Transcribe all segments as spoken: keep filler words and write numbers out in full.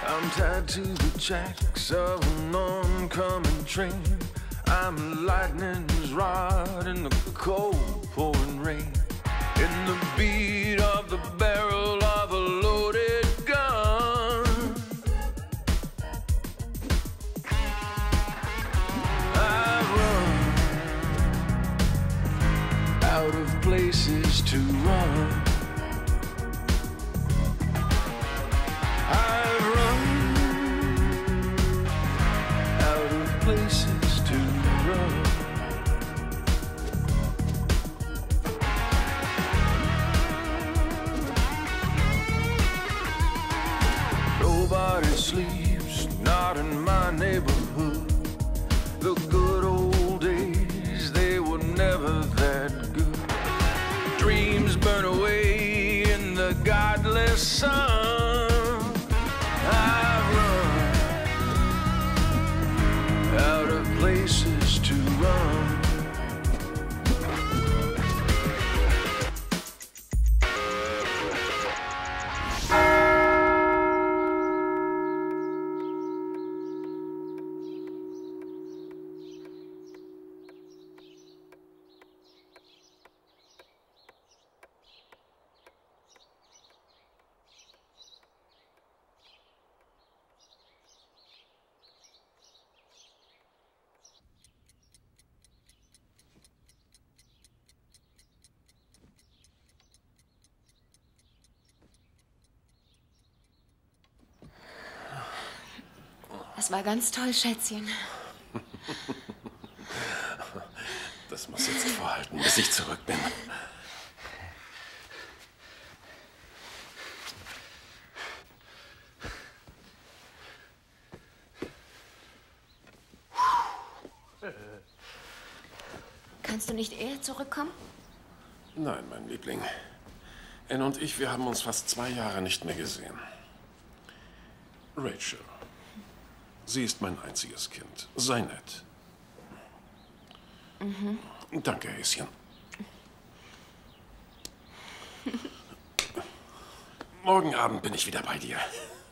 I'm tied to the tracks of an oncoming train. I'm a lightning's rod in the cold pouring rain. In the beat of the barrel of a loaded gun. I run out of places to run. Sleeps not in my neighborhood. The good old days, they were never that good. Dreams burn away in the godless sun. I run out of places to run. Das war ganz toll, Schätzchen. Das muss jetzt vorhalten, bis ich zurück bin. Kannst du nicht eher zurückkommen? Nein, mein Liebling. Anne und ich, wir haben uns fast zwei Jahre nicht mehr gesehen. Rachel. Sie ist mein einziges Kind. Sei nett. Mhm. Danke, Häschen. Morgen Abend bin ich wieder bei dir.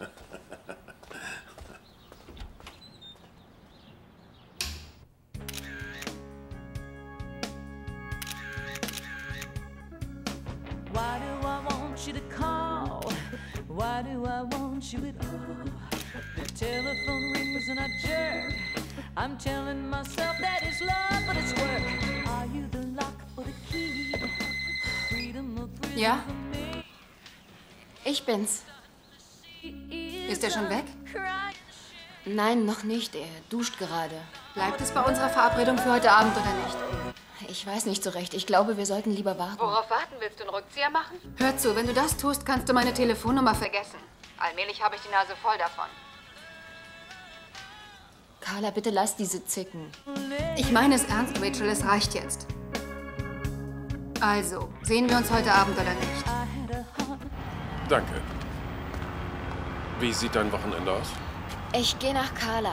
Why do I want you to call? Why do I want you at all? The telephone rings and I jerk. I'm telling myself that it's love, but it's work. Are you the lock or the key? Freedom or prison Ja? for me? Ich bin's. Ist er schon weg? Nein, noch nicht. Er duscht gerade. Bleibt es bei unserer Verabredung für heute Abend oder nicht? Ich weiß nicht so recht. Ich glaube, wir sollten lieber warten. Worauf warten? Willst du einen Rückzieher machen? Hör zu, wenn du das tust, kannst du meine Telefonnummer vergessen. Allmählich habe ich die Nase voll davon. Carla, bitte lass diese Zicken. Ich meine es ernst, Rachel, es reicht jetzt. Also, sehen wir uns heute Abend oder nicht? Danke. Wie sieht dein Wochenende aus? Ich gehe nach Carla.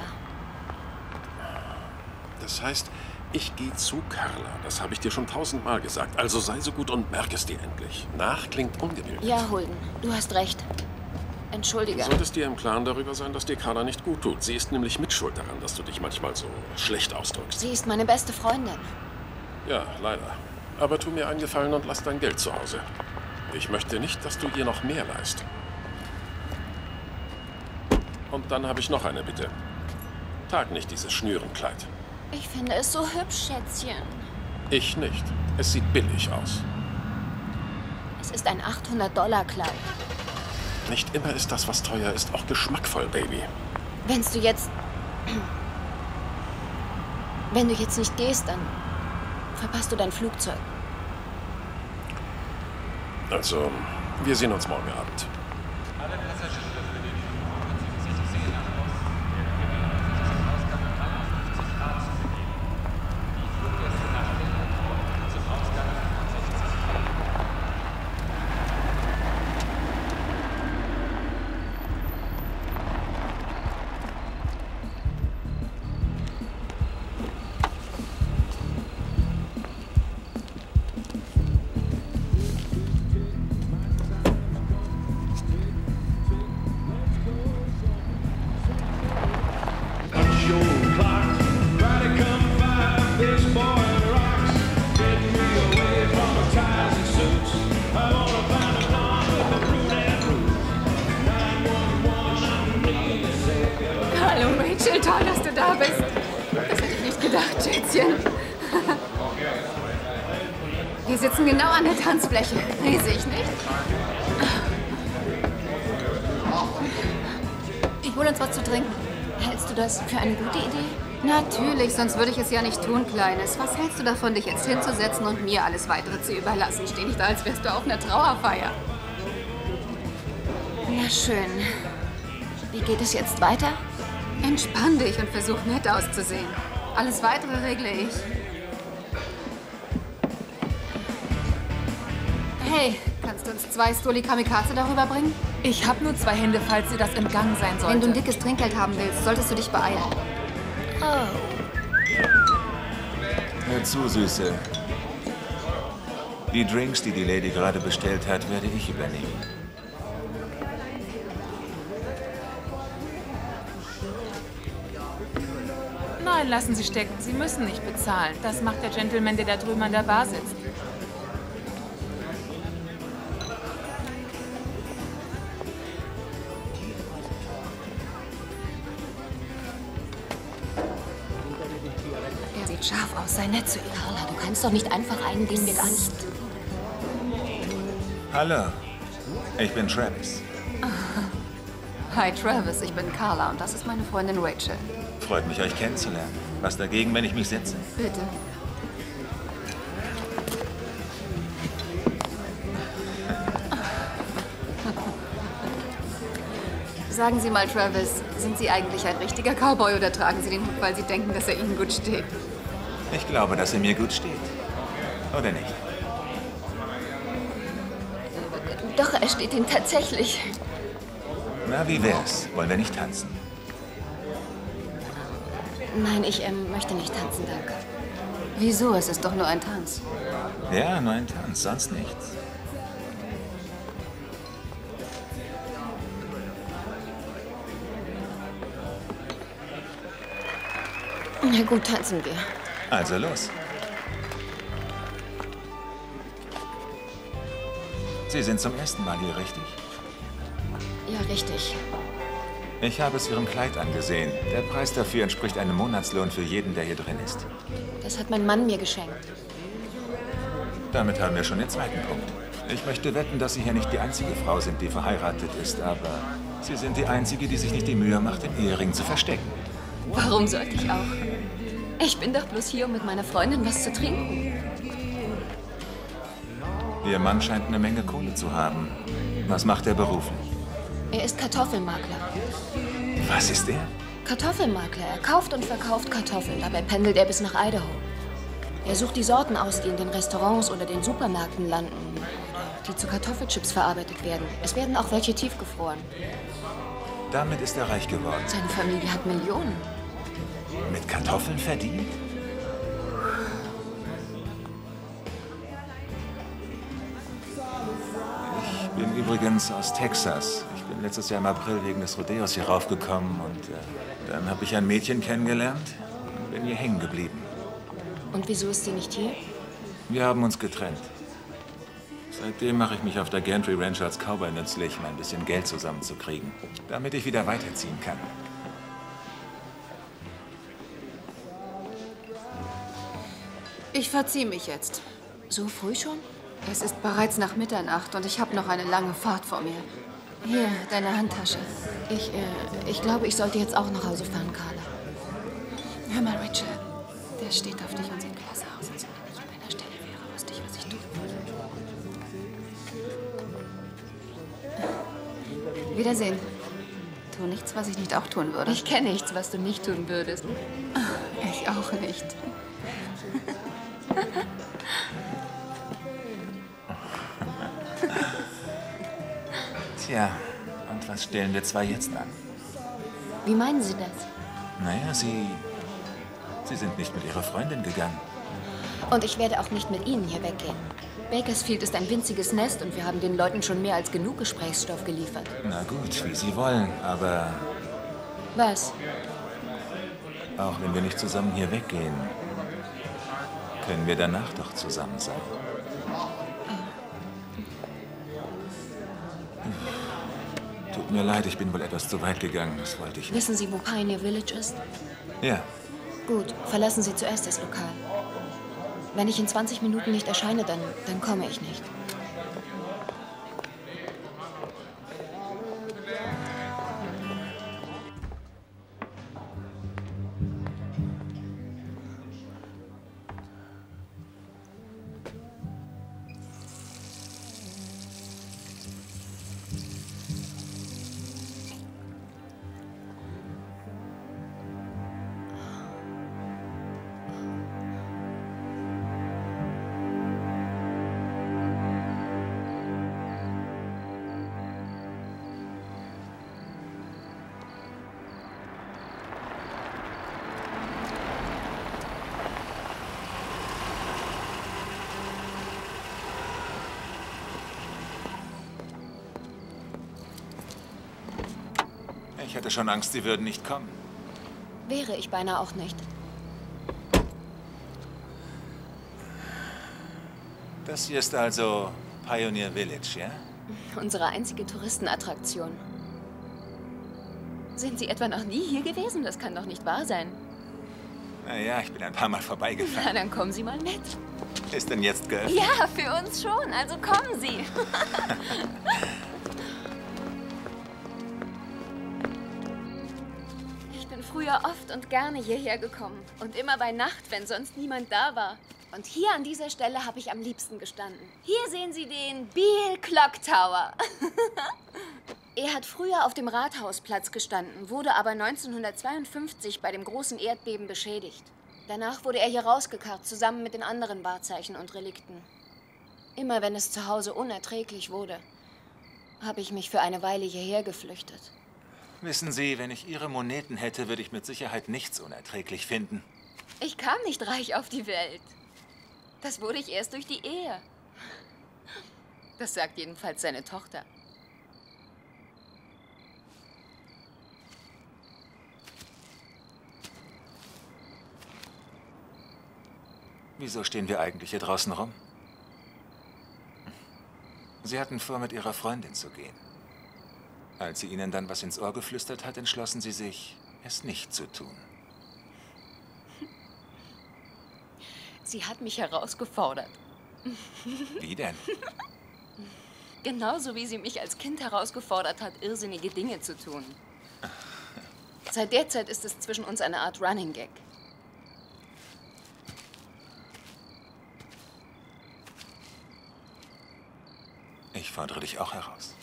Das heißt, ich gehe zu Carla. Das habe ich dir schon tausendmal gesagt. Also sei so gut und merk es dir endlich. Nach klingt ungebildet. Ja, Holden, du hast recht. Entschuldige. Du solltest dir im Klaren darüber sein, dass dir Carla nicht gut tut. Sie ist nämlich mitschuld daran, dass du dich manchmal so schlecht ausdrückst. Sie ist meine beste Freundin. Ja, leider. Aber tu mir einen Gefallen und lass dein Geld zu Hause. Ich möchte nicht, dass du ihr noch mehr leist. Und dann habe ich noch eine Bitte. Trag nicht dieses Schnürenkleid. Ich finde es so hübsch, Schätzchen. Ich nicht. Es sieht billig aus. Es ist ein achthundert-Dollar-Kleid. Nicht immer ist das, was teuer ist, auch geschmackvoll, Baby. Wenn du jetzt... Wenn du jetzt nicht gehst, dann verpasst du dein Flugzeug. Also, wir sehen uns morgen Abend. Alle Passagiere für den Flug können sich zu sehen nach Osten. Der Ausgang um dreiundfünfzig Grad zu begeben. Die Fluggäste nach Finnland folgen zum Ausgang fünfundsechzig Grad. Mann, eine Tanzfläche. Riesig, nicht? Ich hole uns was zu trinken. Hältst du das für eine gute Idee? Natürlich, sonst würde ich es ja nicht tun, Kleines. Was hältst du davon, dich jetzt hinzusetzen und mir alles Weitere zu überlassen? Steh nicht da, als wärst du auf einer Trauerfeier. Na schön. Wie geht es jetzt weiter? Entspann dich und versuch nett auszusehen. Alles Weitere regle ich. Hey, kannst du uns zwei Stoli Kamikaze darüber bringen? Ich habe nur zwei Hände, falls dir das entgangen sein sollte. Wenn du ein dickes Trinkgeld haben willst, solltest du dich beeilen. Oh. Hör zu, Süße. Die Drinks, die die Lady gerade bestellt hat, werde ich übernehmen. Nein, lassen Sie stecken. Sie müssen nicht bezahlen. Das macht der Gentleman, der da drüben an der Bar sitzt. Er sieht scharf aus. Sei nett zu ihm. Carla, du kannst doch nicht einfach einen, den wir gar nicht... Hallo, ich bin Travis. Hi Travis, ich bin Carla und das ist meine Freundin Rachel. Freut mich, euch kennenzulernen. Was dagegen, wenn ich mich setze? Bitte. Sagen Sie mal, Travis, sind Sie eigentlich ein richtiger Cowboy oder tragen Sie den Hut, weil Sie denken, dass er Ihnen gut steht? Ich glaube, dass er mir gut steht. Oder nicht? Doch, er steht ihm tatsächlich. Na, wie wär's? Wollen wir nicht tanzen? Nein, ich ähm, möchte nicht tanzen, danke. Wieso? Es ist doch nur ein Tanz. Ja, nur ein Tanz, sonst nichts. Na gut, tanzen wir. Also los. Sie sind zum ersten Mal hier, richtig? Ja, richtig. Ich habe es Ihrem Kleid angesehen. Der Preis dafür entspricht einem Monatslohn für jeden, der hier drin ist. Das hat mein Mann mir geschenkt. Damit haben wir schon den zweiten Punkt. Ich möchte wetten, dass Sie hier nicht die einzige Frau sind, die verheiratet ist, aber Sie sind die einzige, die sich nicht die Mühe macht, den Ehering zu verstecken. Warum sollte ich auch? Ich bin doch bloß hier, um mit meiner Freundin was zu trinken. Ihr Mann scheint eine Menge Kohle zu haben. Was macht er beruflich? Er ist Kartoffelmakler. Was ist er? Kartoffelmakler. Er kauft und verkauft Kartoffeln. Dabei pendelt er bis nach Idaho. Er sucht die Sorten aus, die in den Restaurants oder den Supermärkten landen. Oder die zu Kartoffelchips verarbeitet werden. Es werden auch welche tiefgefroren. Damit ist er reich geworden. Seine Familie hat Millionen. Mit Kartoffeln verdient? Ich bin übrigens aus Texas. Ich bin letztes Jahr im April wegen des Rodeos hier raufgekommen und äh, dann habe ich ein Mädchen kennengelernt und bin hier hängen geblieben. Und wieso ist sie nicht hier? Wir haben uns getrennt. Seitdem mache ich mich auf der Gantry Ranch als Cowboy nützlich, um ein bisschen Geld zusammenzukriegen, damit ich wieder weiterziehen kann. Ich verziehe mich jetzt. So früh schon? Es ist bereits nach Mitternacht und ich habe noch eine lange Fahrt vor mir. Hier, deine Handtasche. Ich, äh, ich glaube, ich sollte jetzt auch nach Hause fahren, Carla. Hör mal, Rachel. Der steht auf dich und sieht klasse aus. Als wenn ich an deiner Stelle wäre, wusste ich, was ich tun würde. Wiedersehen. Tu nichts, was ich nicht auch tun würde. Ich kenne nichts, was du nicht tun würdest. Ich auch nicht. Tja, und was stellen wir zwei jetzt an? Wie meinen Sie das? Naja, Sie... Sie sind nicht mit Ihrer Freundin gegangen. Und ich werde auch nicht mit Ihnen hier weggehen. Bakersfield ist ein winziges Nest und wir haben den Leuten schon mehr als genug Gesprächsstoff geliefert. Na gut, wie Sie wollen, aber Was? auch wenn wir nicht zusammen hier weggehen, können wir danach doch zusammen sein. Tut mir leid, ich bin wohl etwas zu weit gegangen. Das wollte ich nicht. Wissen Sie, wo Pioneer Village ist? Ja, Gut, verlassen Sie zuerst das Lokal. Wenn ich in zwanzig Minuten nicht erscheine, dann, dann komme ich nicht. Ich hatte schon Angst, sie würden nicht kommen. Wäre ich beinahe auch nicht. Das hier ist also Pioneer Village, ja? Unsere einzige Touristenattraktion. Sind Sie etwa noch nie hier gewesen? Das kann doch nicht wahr sein. Naja, ich bin ein paar Mal vorbeigefahren. Na, dann kommen Sie mal mit. Ist denn jetzt geöffnet? Ja, für uns schon. Also kommen Sie. Ich bin früher oft und gerne hierher gekommen. Und immer bei Nacht, wenn sonst niemand da war. Und hier an dieser Stelle habe ich am liebsten gestanden. Hier sehen Sie den Beale Clock Tower. Er hat früher auf dem Rathausplatz gestanden, wurde aber neunzehnhundertzweiundfünfzig bei dem großen Erdbeben beschädigt. Danach wurde er hier rausgekarrt, zusammen mit den anderen Wahrzeichen und Relikten. Immer wenn es zu Hause unerträglich wurde, habe ich mich für eine Weile hierher geflüchtet. Wissen Sie, wenn ich Ihre Moneten hätte, würde ich mit Sicherheit nichts unerträglich finden. Ich kam nicht reich auf die Welt. Das wurde ich erst durch die Ehe. Das sagt jedenfalls seine Tochter. Wieso stehen wir eigentlich hier draußen rum? Sie hatten vor, mit Ihrer Freundin zu gehen. Als sie Ihnen dann was ins Ohr geflüstert hat, entschlossen Sie sich, es nicht zu tun. Sie hat mich herausgefordert. Wie denn? Genauso wie sie mich als Kind herausgefordert hat, irrsinnige Dinge zu tun. Seit der Zeit ist es zwischen uns eine Art Running Gag. Ich fordere dich auch heraus.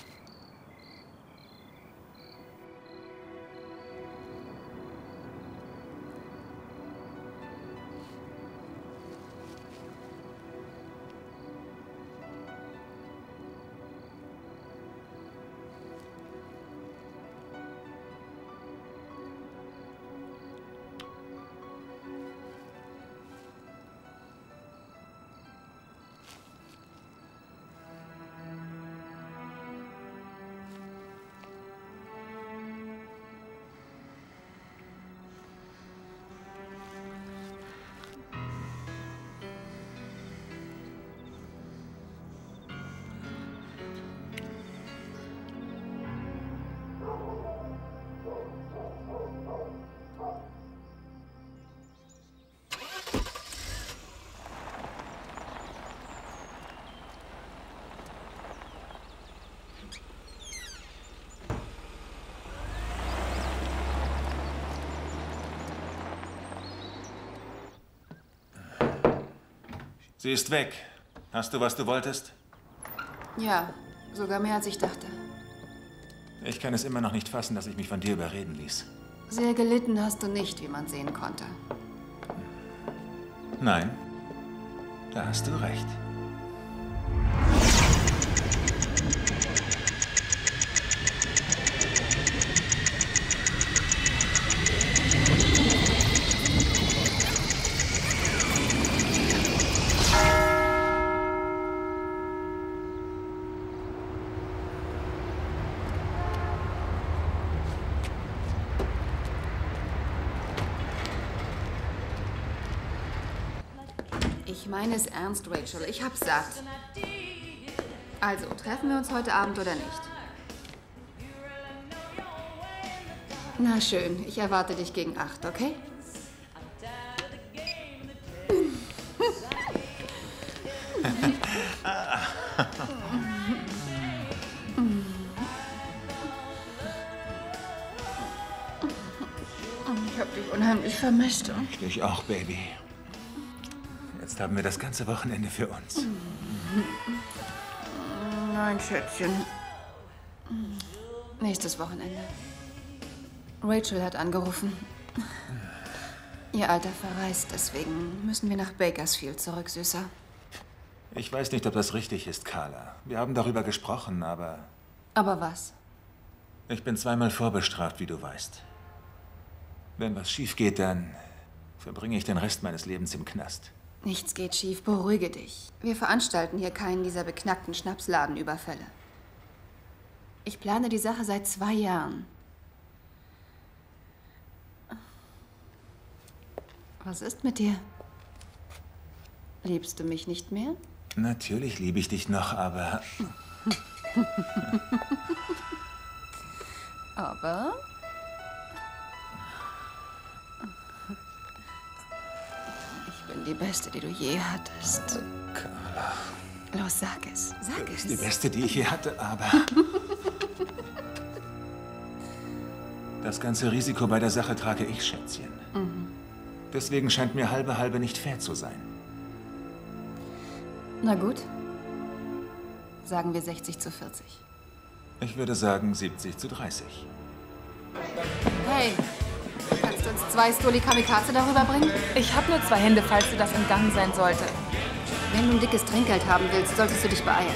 Sie ist weg. Hast du, was du wolltest? Ja, sogar mehr als ich dachte. Ich kann es immer noch nicht fassen, dass ich mich von dir überreden ließ. Sehr gelitten hast du nicht, wie man sehen konnte. Nein, da hast du recht. Ich meine es ernst, Rachel. Ich hab's satt. Also, treffen wir uns heute Abend oder nicht? Na schön, ich erwarte dich gegen acht, okay? unheimlich vermisst. Ich dich auch, Baby. Jetzt haben wir das ganze Wochenende für uns. Nein, Schätzchen. Nächstes Wochenende. Rachel hat angerufen. Ihr Alter verreist, deswegen müssen wir nach Bakersfield zurück, Süßer. Ich weiß nicht, ob das richtig ist, Carla. Wir haben darüber gesprochen, aber... Aber was? Ich bin zweimal vorbestraft, wie du weißt. Wenn was schief geht, dann verbringe ich den Rest meines Lebens im Knast. Nichts geht schief, beruhige dich. Wir veranstalten hier keinen dieser beknackten Schnapsladenüberfälle. Ich plane die Sache seit zwei Jahren. Was ist mit dir? Liebst du mich nicht mehr? Natürlich liebe ich dich noch, aber... aber... Ich bin die Beste, die du je hattest. Carla. Los, sag es. Sag Du es. bist die Beste, die ich je hatte, aber... Das ganze Risiko bei der Sache trage ich, Schätzchen. Mhm. Deswegen scheint mir halbe halbe nicht fair zu sein. Na gut. Sagen wir sechzig zu vierzig. Ich würde sagen siebzig zu dreißig. Hey, kannst du uns zwei Stoli Kamikaze darüber bringen? Ich habe nur zwei Hände, falls dir das entgangen sein sollte. Wenn du ein dickes Trinkgeld haben willst, solltest du dich beeilen.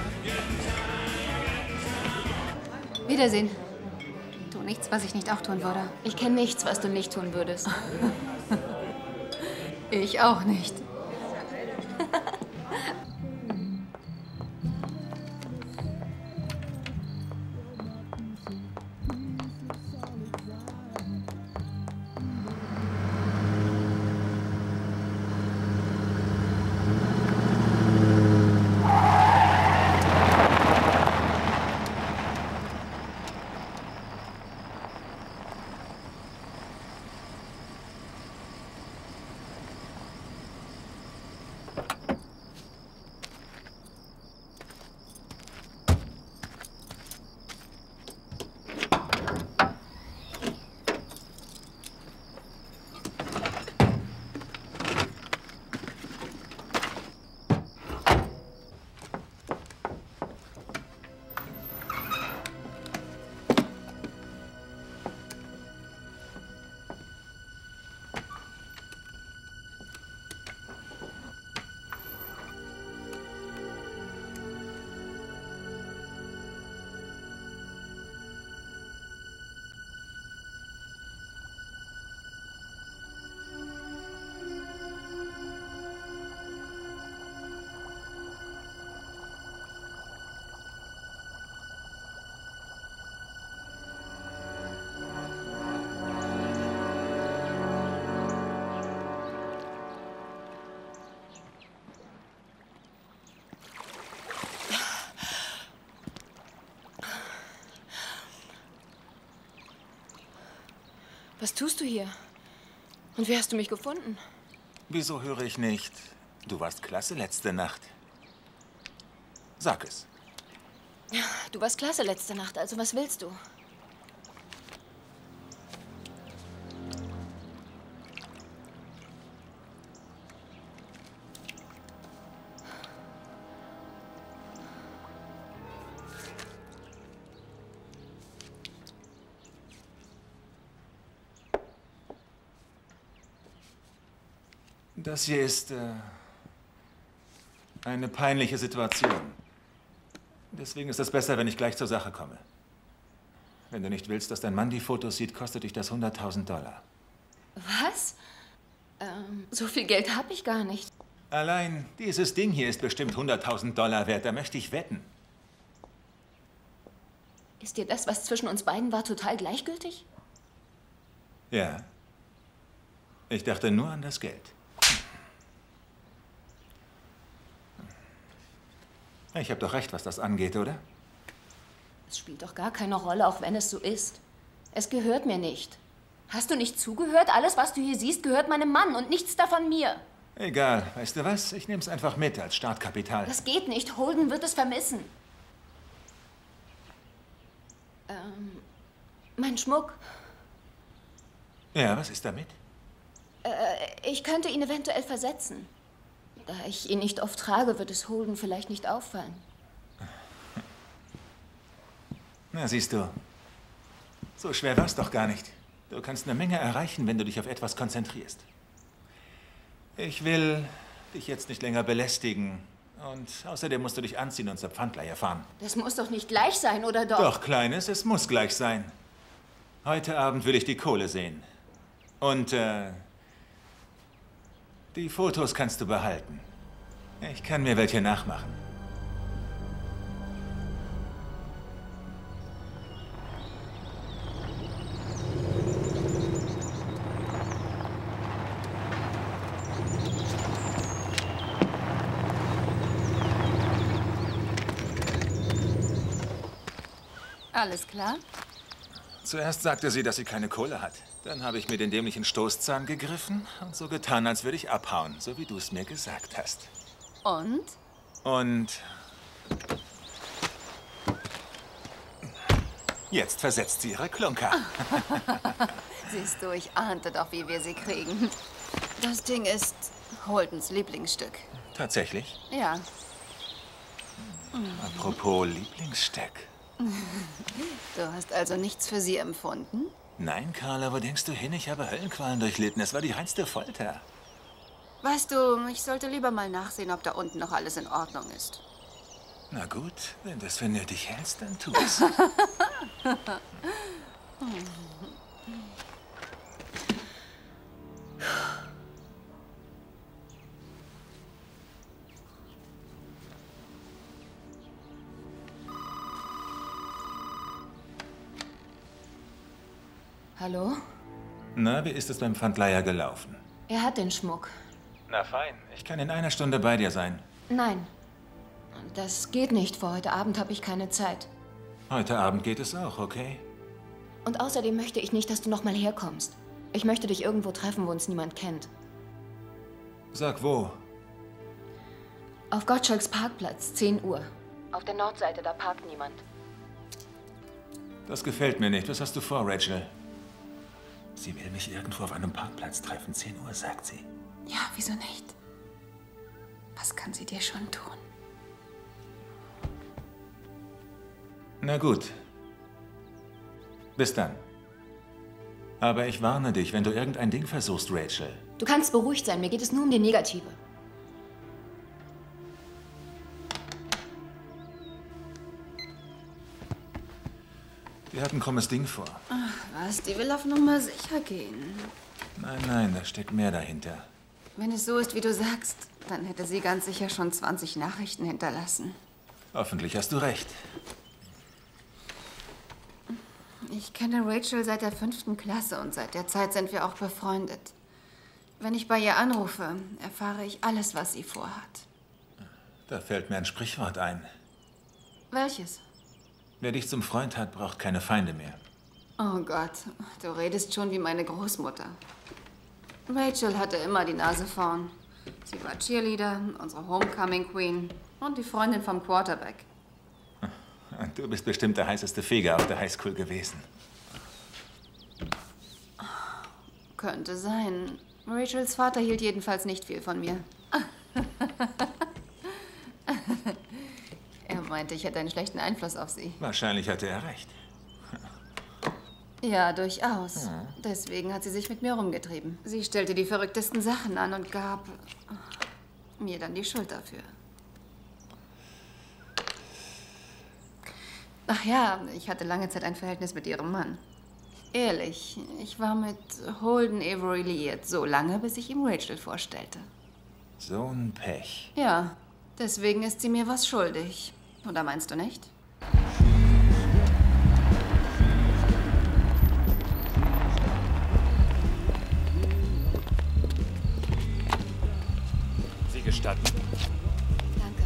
Wiedersehen. Tu nichts, was ich nicht auch tun würde. Ich kenne nichts, was du nicht tun würdest. Ich auch nicht. Was tust du hier? Und wie hast du mich gefunden? Wieso höre ich nicht? Du warst klasse letzte Nacht. Sag es. Du warst klasse letzte Nacht, also was willst du? Das hier ist äh, eine peinliche Situation. Deswegen ist es besser, wenn ich gleich zur Sache komme. Wenn du nicht willst, dass dein Mann die Fotos sieht, kostet dich das hunderttausend Dollar. Was? Ähm, so viel Geld habe ich gar nicht. Allein dieses Ding hier ist bestimmt hunderttausend Dollar wert. Da möchte ich wetten. Ist dir das, was zwischen uns beiden war, total gleichgültig? Ja. Ich dachte nur an das Geld. Ich habe doch recht, was das angeht, oder? Es spielt doch gar keine Rolle, auch wenn es so ist. Es gehört mir nicht. Hast du nicht zugehört? Alles, was du hier siehst, gehört meinem Mann und nichts davon mir. Egal. Weißt du was? Ich nehme es einfach mit als Startkapital. Das geht nicht. Holden wird es vermissen. Ähm, mein Schmuck. Ja, was ist damit? Äh, ich könnte ihn eventuell versetzen. Da ich ihn nicht oft trage, wird es Holden vielleicht nicht auffallen. Na, siehst du. So schwer war's doch gar nicht. Du kannst eine Menge erreichen, wenn du dich auf etwas konzentrierst. Ich will dich jetzt nicht länger belästigen. Und außerdem musst du dich anziehen und zur Pfandleihe fahren. Das muss doch nicht gleich sein, oder doch? Doch, Kleines, es muss gleich sein. Heute Abend will ich die Kohle sehen. Und, äh... die Fotos kannst du behalten. Ich kann mir welche nachmachen. Alles klar? Zuerst sagte sie, dass sie keine Kohle hat. Dann habe ich mir den dämlichen Stoßzahn gegriffen und so getan, als würde ich abhauen, so wie du es mir gesagt hast. Und? Und... jetzt versetzt sie ihre Klunker. Siehst du, ich ahnte doch, wie wir sie kriegen. Das Ding ist Holdens Lieblingsstück. Tatsächlich? Ja. Apropos Lieblingsstück. Du hast also nichts für sie empfunden? Nein, Carla, wo denkst du hin? Ich habe Höllenqualen durchlitten. Es war die reinste Folter. Weißt du, ich sollte lieber mal nachsehen, ob da unten noch alles in Ordnung ist. Na gut, wenn du es für nötig hältst, dann tu es. Hallo? Na, wie ist es beim Pfandleiher gelaufen? Er hat den Schmuck. Na fein, ich kann in einer Stunde bei dir sein. Nein. Das geht nicht. Für heute Abend habe ich keine Zeit. Heute Abend geht es auch, okay? Und außerdem möchte ich nicht, dass du noch mal herkommst. Ich möchte dich irgendwo treffen, wo uns niemand kennt. Sag wo? Auf Gottschalks Parkplatz, zehn Uhr. Auf der Nordseite, da parkt niemand. Das gefällt mir nicht. Was hast du vor, Rachel? Sie will mich irgendwo auf einem Parkplatz treffen. zehn Uhr, sagt sie. Ja, wieso nicht? Was kann sie dir schon tun? Na gut. Bis dann. Aber ich warne dich, wenn du irgendein Ding versuchst, Rachel. Du kannst beruhigt sein. Mir geht es nur um die Negative. Die hat ein krummes Ding vor. Ach was, die will auf Nummer sicher gehen. Nein, nein, da steckt mehr dahinter. Wenn es so ist, wie du sagst, dann hätte sie ganz sicher schon zwanzig Nachrichten hinterlassen. Hoffentlich hast du recht. Ich kenne Rachel seit der fünften Klasse und seit der Zeit sind wir auch befreundet. Wenn ich bei ihr anrufe, erfahre ich alles, was sie vorhat. Da fällt mir ein Sprichwort ein. Welches? Wer dich zum Freund hat, braucht keine Feinde mehr. Oh Gott, du redest schon wie meine Großmutter. Rachel hatte immer die Nase vorn. Sie war Cheerleader, unsere Homecoming Queen und die Freundin vom Quarterback. Du bist bestimmt der heißeste Feger auf der Highschool gewesen. Könnte sein. Rachels Vater hielt jedenfalls nicht viel von mir. Er meinte, ich hätte einen schlechten Einfluss auf sie. Wahrscheinlich hatte er recht. Ja, durchaus. Deswegen hat sie sich mit mir rumgetrieben. Sie stellte die verrücktesten Sachen an und gab mir dann die Schuld dafür. Ach ja, ich hatte lange Zeit ein Verhältnis mit ihrem Mann. Ehrlich, ich war mit Holden Avery liiert, so lange, bis ich ihm Rachel vorstellte. So ein Pech. Ja, deswegen ist sie mir was schuldig. Oder meinst du nicht? Sie gestatten? Danke.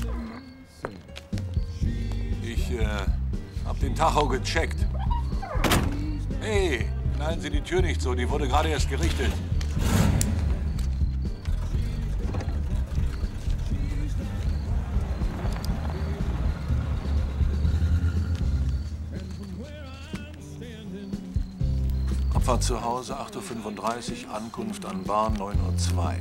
Ich äh, hab den Tacho gecheckt. Hey, knallen Sie die Tür nicht so, die wurde gerade erst gerichtet. Abfahrt zu Hause, acht Uhr fünfunddreißig, Ankunft an Bahn neun Uhr zwei.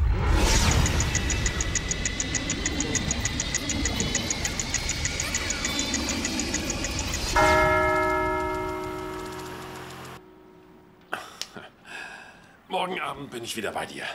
Morgen Abend bin ich wieder bei dir.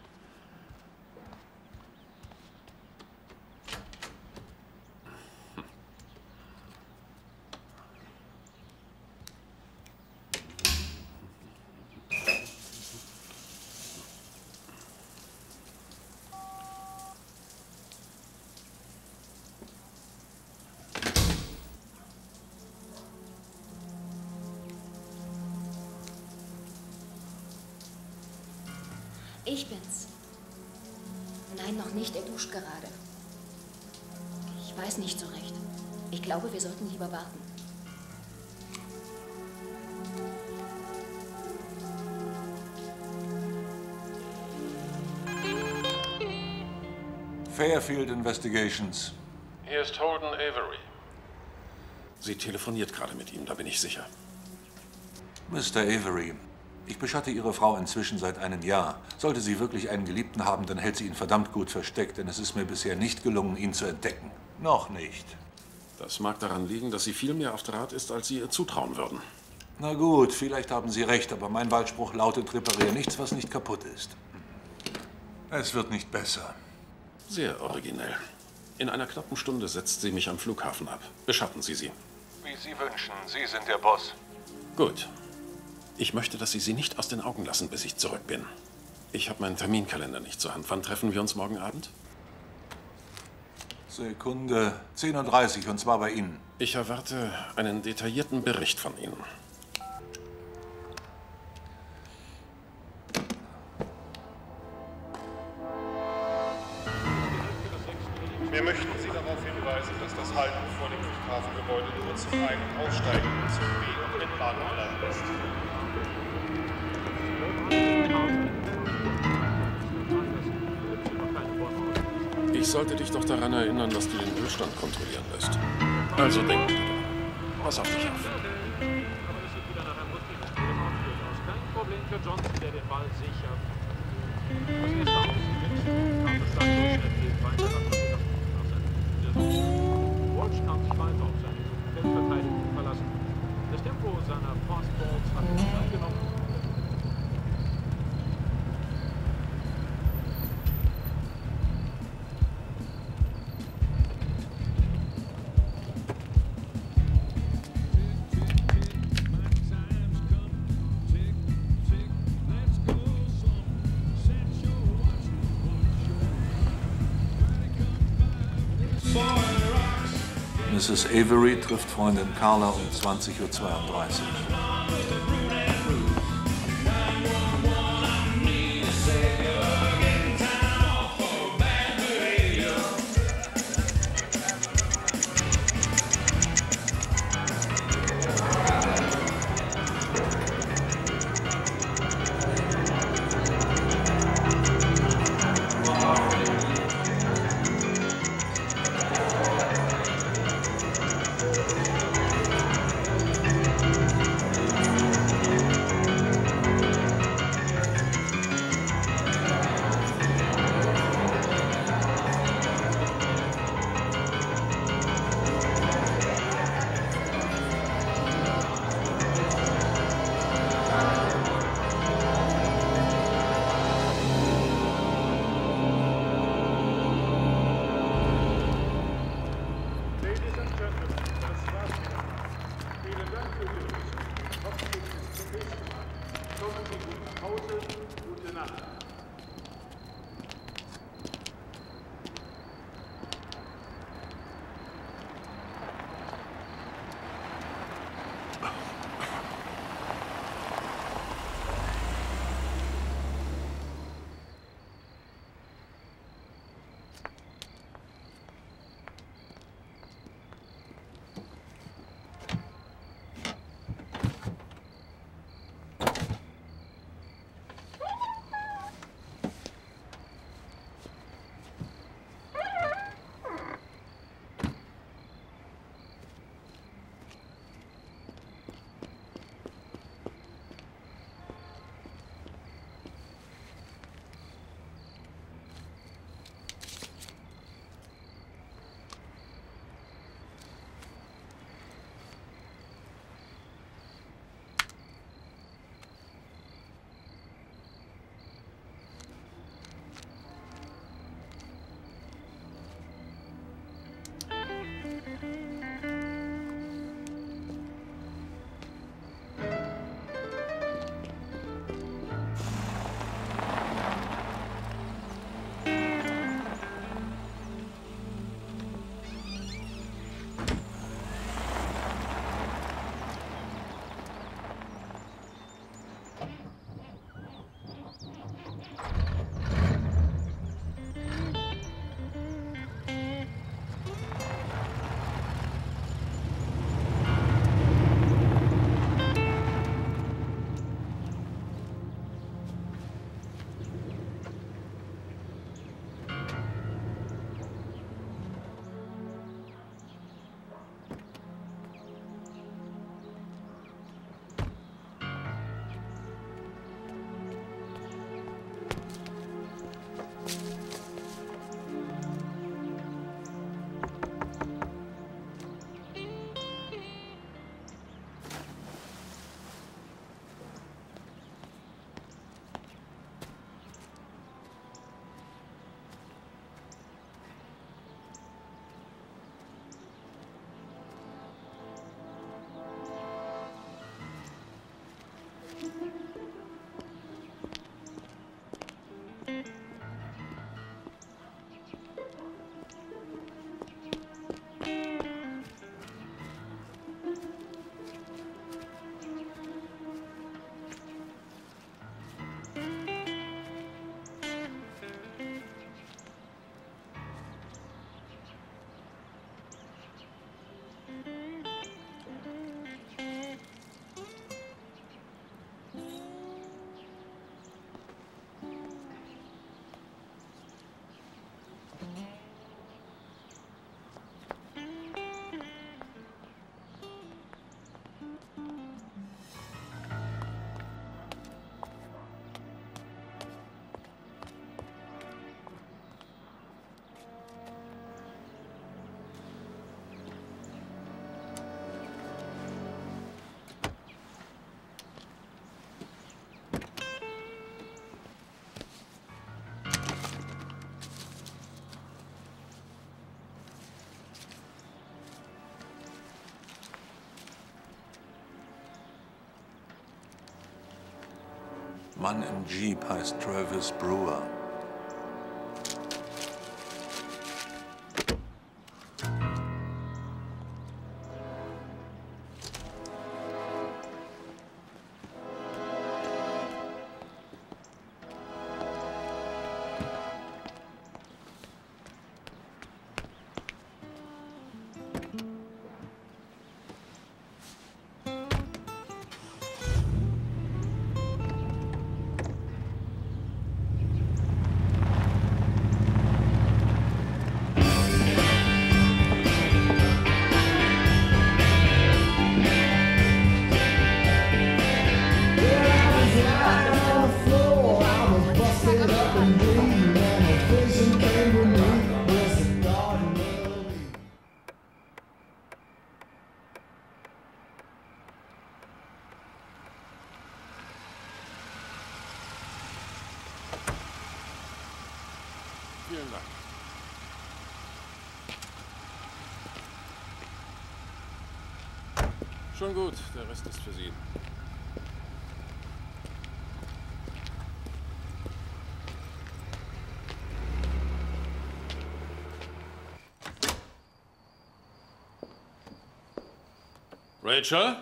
Ich bin's. Nein, noch nicht. Er duscht gerade. Ich weiß nicht so recht. Ich glaube, wir sollten lieber warten. Fairfield Investigations. Hier ist Holden Avery. Sie telefoniert gerade mit ihm, da bin ich sicher. Mister Avery, ich beschatte Ihre Frau inzwischen seit einem Jahr. Sollte sie wirklich einen Geliebten haben, dann hält sie ihn verdammt gut versteckt, denn es ist mir bisher nicht gelungen, ihn zu entdecken. Noch nicht. Das mag daran liegen, dass sie viel mehr auf Draht ist, als Sie ihr zutrauen würden. Na gut, vielleicht haben Sie recht, aber mein Wahlspruch lautet, repariere nichts, was nicht kaputt ist. Es wird nicht besser. Sehr originell. In einer knappen Stunde setzt sie mich am Flughafen ab. Beschatten Sie sie. Wie Sie wünschen. Sie sind der Boss. Gut. Ich möchte, dass Sie sie nicht aus den Augen lassen, bis ich zurück bin. Ich habe meinen Terminkalender nicht zur Hand. Wann treffen wir uns morgen Abend? Sekunde. zehn Uhr dreißig, und zwar bei Ihnen. Ich erwarte einen detaillierten Bericht von Ihnen. Wir möchten Sie darauf hinweisen, dass das Halten vor dem Flughafengebäude nur zum Ein- und Aussteigen und zum B- und Entladen erlaubt ist. Ich sollte dich doch daran erinnern, dass du den Ölstand kontrollieren lässt. Also denk bitte. Pass auf dich auf. Kein Problem für Johnson, der den Ball sicher. Das erste Außen kam das Land durchschnittlich weiter nach Walsh kann sich weiter auf seine Feldverteidigung verlassen. Das Tempo seiner Fastballs hat ihn eingenommen. Misses Avery trifft Freundin Carla um zwanzig Uhr zweiunddreißig. Mann im Jeep heißt Travis Brewer. Vielen Dank. Schon gut, der Rest ist für Sie. Rachel?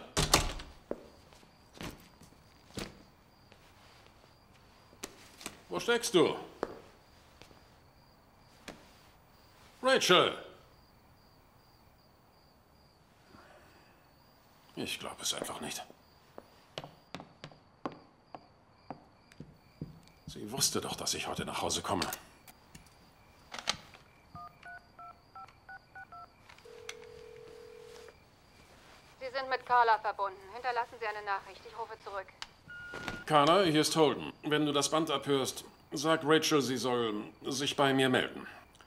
Wo steckst du? Rachel! Ich glaube es einfach nicht. Sie wusste doch, dass ich heute nach Hause komme. Sie sind mit Carla verbunden. Hinterlassen Sie eine Nachricht. Ich rufe zurück. Carla, hier ist Holden. Wenn du das Band abhörst, sag Rachel, sie soll sich bei mir melden.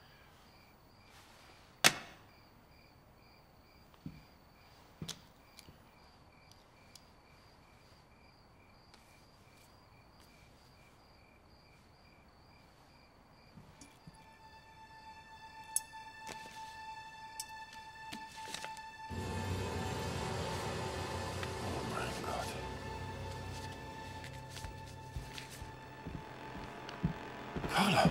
Carla!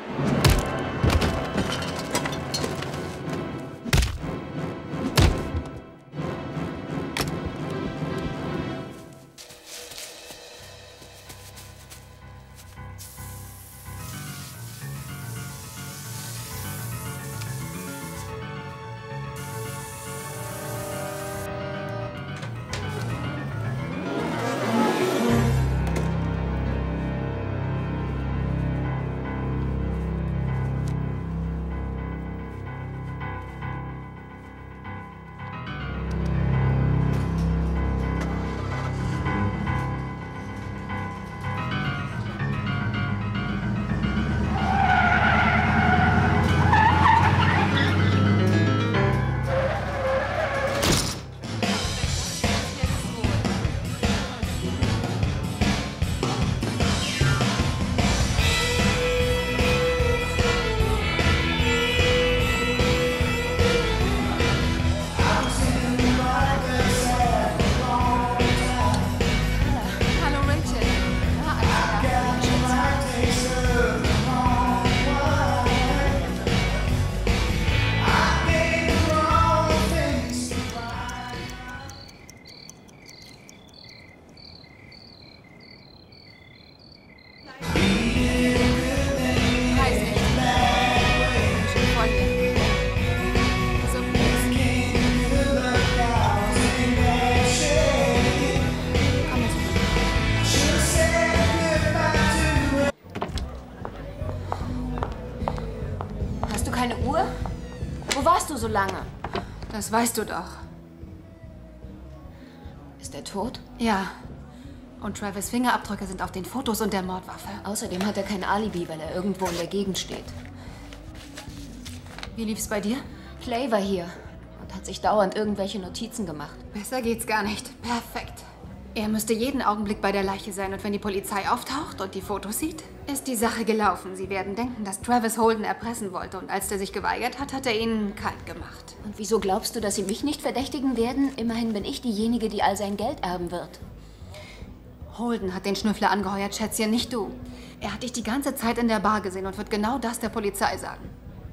Keine Uhr? Wo warst du so lange? Das weißt du doch. Ist er tot? Ja. Und Travis' Fingerabdrücke sind auf den Fotos und der Mordwaffe. Außerdem hat er kein Alibi, weil er irgendwo in der Gegend steht. Wie lief's bei dir? Clay war hier und hat sich dauernd irgendwelche Notizen gemacht. Besser geht's gar nicht. Perfekt. Er müsste jeden Augenblick bei der Leiche sein und wenn die Polizei auftaucht und die Fotos sieht, ist die Sache gelaufen. Sie werden denken, dass Travis Holden erpressen wollte und als der sich geweigert hat, hat er ihn kalt gemacht. Und wieso glaubst du, dass sie mich nicht verdächtigen werden? Immerhin bin ich diejenige, die all sein Geld erben wird. Holden hat den Schnüffler angeheuert, Schätzchen, nicht du. Er hat dich die ganze Zeit in der Bar gesehen und wird genau das der Polizei sagen.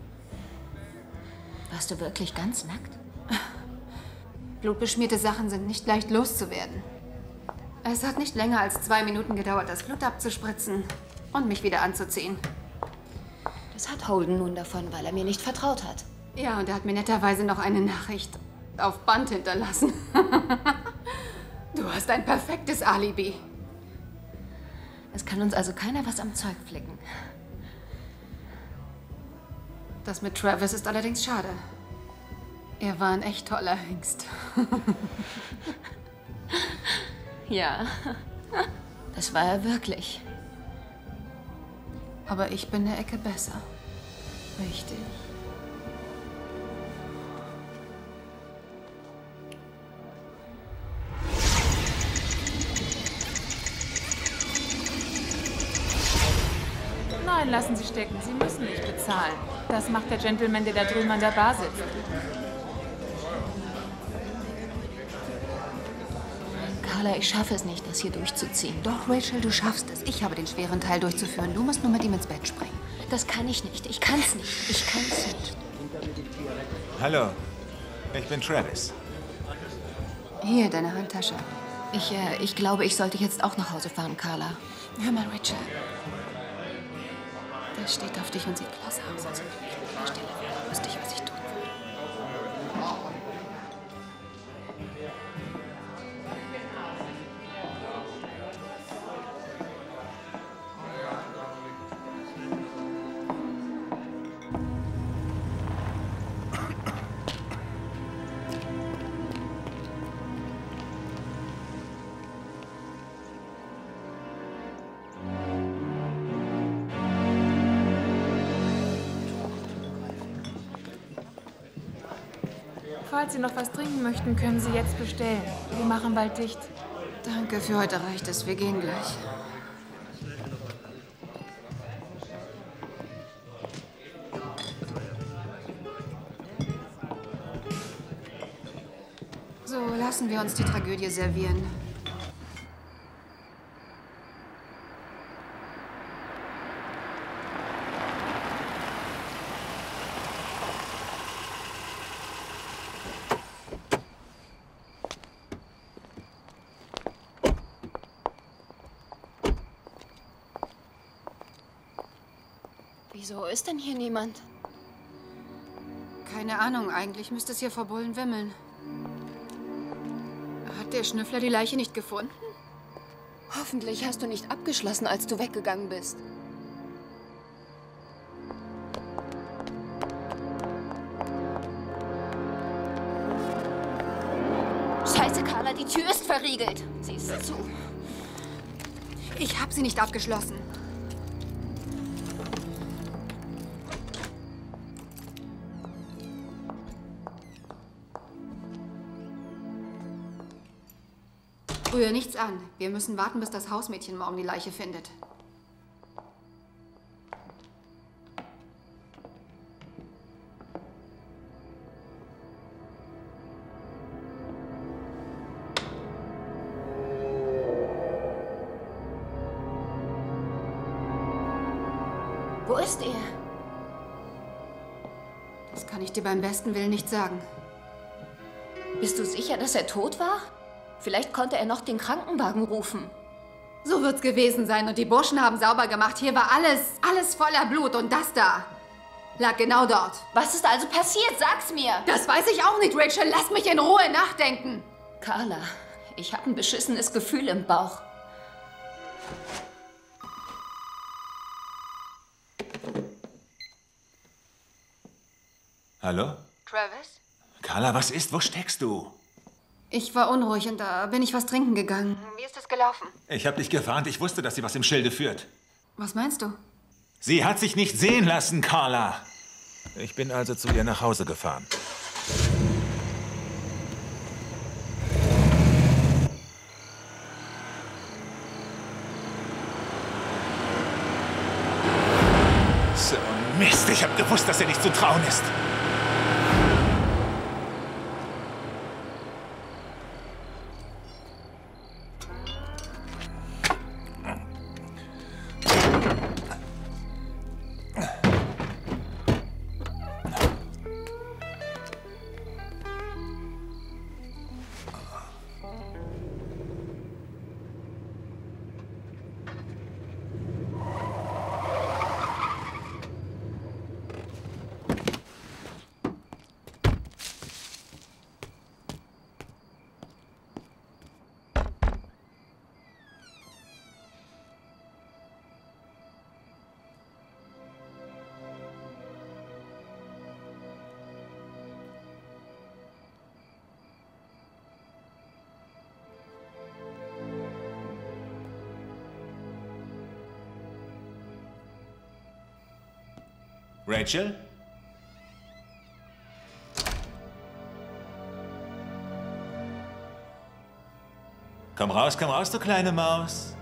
Warst du wirklich ganz nackt? Blutbeschmierte Sachen sind nicht leicht loszuwerden. Es hat nicht länger als zwei Minuten gedauert, das Blut abzuspritzen und mich wieder anzuziehen. Das hat Holden nun davon, weil er mir nicht vertraut hat. Ja, und er hat mir netterweise noch eine Nachricht auf Band hinterlassen. Du hast ein perfektes Alibi. Es kann uns also keiner was am Zeug flicken. Das mit Travis ist allerdings schade. Er war ein echt toller Hengst. Ja, das war er wirklich. Aber ich bin eine Ecke besser. Richtig. Nein, lassen Sie stecken. Sie müssen nicht bezahlen. Das macht der Gentleman, der da drüben an der Bar sitzt. Carla, ich schaffe es nicht, das hier durchzuziehen. Doch, Rachel, du schaffst es. Ich habe den schweren Teil durchzuführen. Du musst nur mit ihm ins Bett springen. Das kann ich nicht. Ich kann's nicht. Ich kann's nicht. Hallo, ich bin Travis. Hier, deine Handtasche. Ich, äh, ich glaube, ich sollte jetzt auch nach Hause fahren, Carla. Hör mal, Rachel. Der steht auf dich und sieht klasse aus. Also, an der Stelle wüsste ich, was ich tun würde. Falls Sie noch was trinken möchten, können Sie jetzt bestellen. Wir machen bald dicht. Danke, für heute reicht es. Wir gehen gleich. So, lassen wir uns die Tragödie servieren. Wieso ist denn hier niemand? Keine Ahnung, eigentlich müsste es hier vor Bullen wimmeln. Hat der Schnüffler die Leiche nicht gefunden? Hoffentlich hast du nicht abgeschlossen, als du weggegangen bist. Scheiße, Carla, die Tür ist verriegelt. Sie ist zu. Ich habe sie nicht abgeschlossen. Rühr nichts an. Wir müssen warten, bis das Hausmädchen morgen die Leiche findet. Wo ist er? Das kann ich dir beim besten Willen nicht sagen. Bist du sicher, dass er tot war? Vielleicht konnte er noch den Krankenwagen rufen. So wird's gewesen sein und die Burschen haben sauber gemacht. Hier war alles, alles voller Blut und das da lag genau dort. Was ist also passiert? Sag's mir! Das weiß ich auch nicht, Rachel. Lass mich in Ruhe nachdenken. Carla, ich habe ein beschissenes Gefühl im Bauch. Hallo? Travis? Carla, was ist? Wo steckst du? Ich war unruhig und da bin ich was trinken gegangen. Wie ist das gelaufen? Ich habe dich gewarnt. Ich wusste, dass sie was im Schilde führt. Was meinst du? Sie hat sich nicht sehen lassen, Carla. Ich bin also zu ihr nach Hause gefahren. So Mist, ich habe gewusst, dass er nicht zu trauen ist. Rachel? Komm raus, komm raus, du kleine Maus.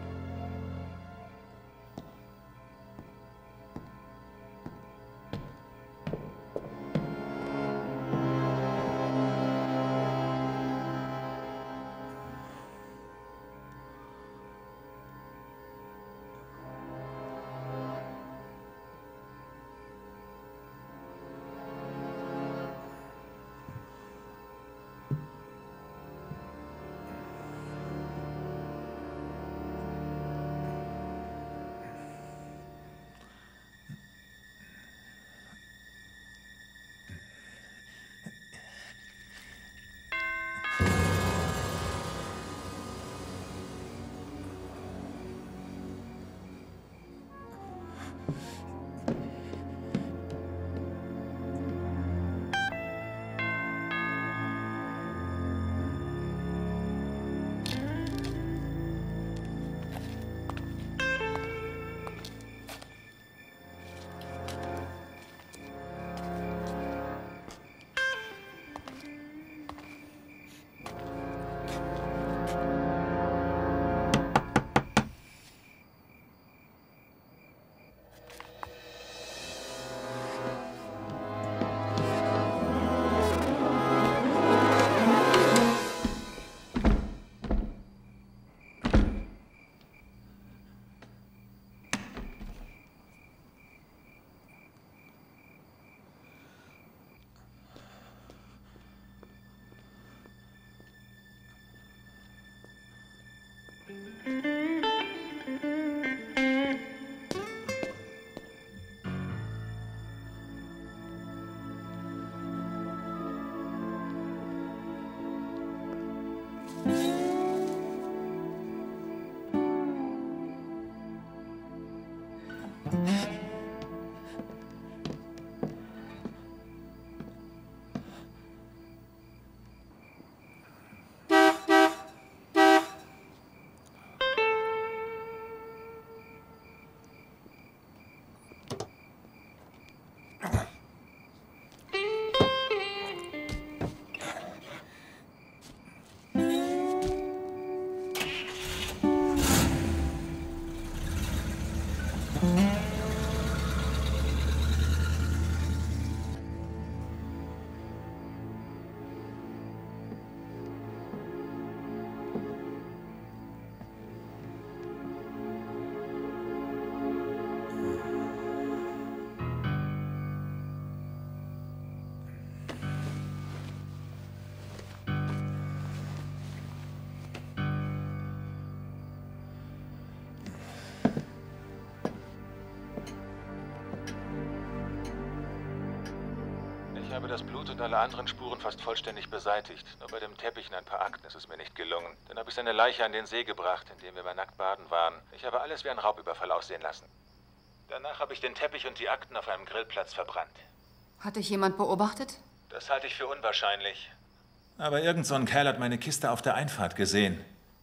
Ich habe das Blut und alle anderen Spuren fast vollständig beseitigt. Nur bei dem Teppich und ein paar Akten ist es mir nicht gelungen. Dann habe ich seine Leiche an den See gebracht, in dem wir mal nackt baden waren. Ich habe alles wie ein Raubüberfall aussehen lassen. Danach habe ich den Teppich und die Akten auf einem Grillplatz verbrannt. Hat dich jemand beobachtet? Das halte ich für unwahrscheinlich. Aber irgend so ein Kerl hat meine Kiste auf der Einfahrt gesehen.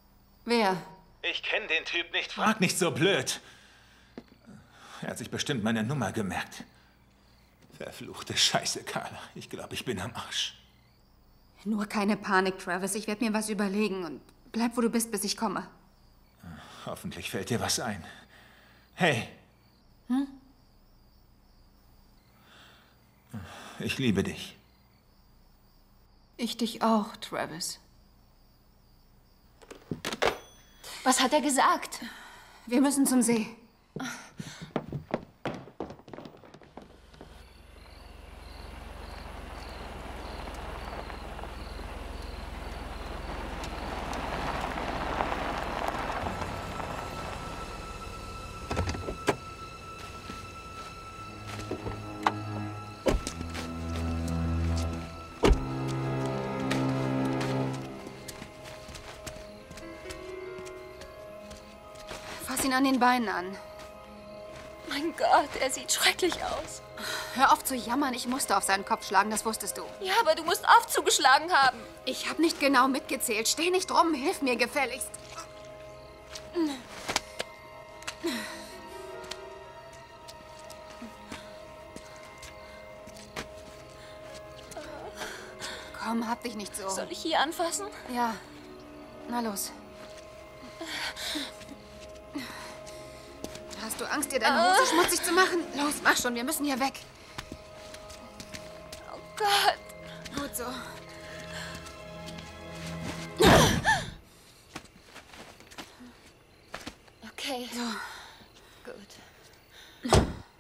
Wer? Ich kenne den Typ nicht. Frag nicht so blöd. Er hat sich bestimmt meine Nummer gemerkt. Verfluchte Scheiße, Carla. Ich glaube, ich bin am Arsch. Nur keine Panik, Travis. Ich werde mir was überlegen und bleib, wo du bist, bis ich komme. Hoffentlich fällt dir was ein. Hey. Hm? Ich liebe dich. Ich dich auch, Travis. Was hat er gesagt? Wir müssen zum See. Fass ihn an den Beinen an. Mein Gott, er sieht schrecklich aus. Hör auf zu jammern, ich musste auf seinen Kopf schlagen, das wusstest du. Ja, aber du musst oft zugeschlagen haben. Ich habe nicht genau mitgezählt. Steh nicht rum, hilf mir gefälligst. Komm, hab dich nicht so. Soll ich hier anfassen? Ja. Na los. Hast du Angst, dir deine Hose schmutzig zu machen? Los, mach schon, wir müssen hier weg. Oh Gott. Gut so. Okay. So. Gut.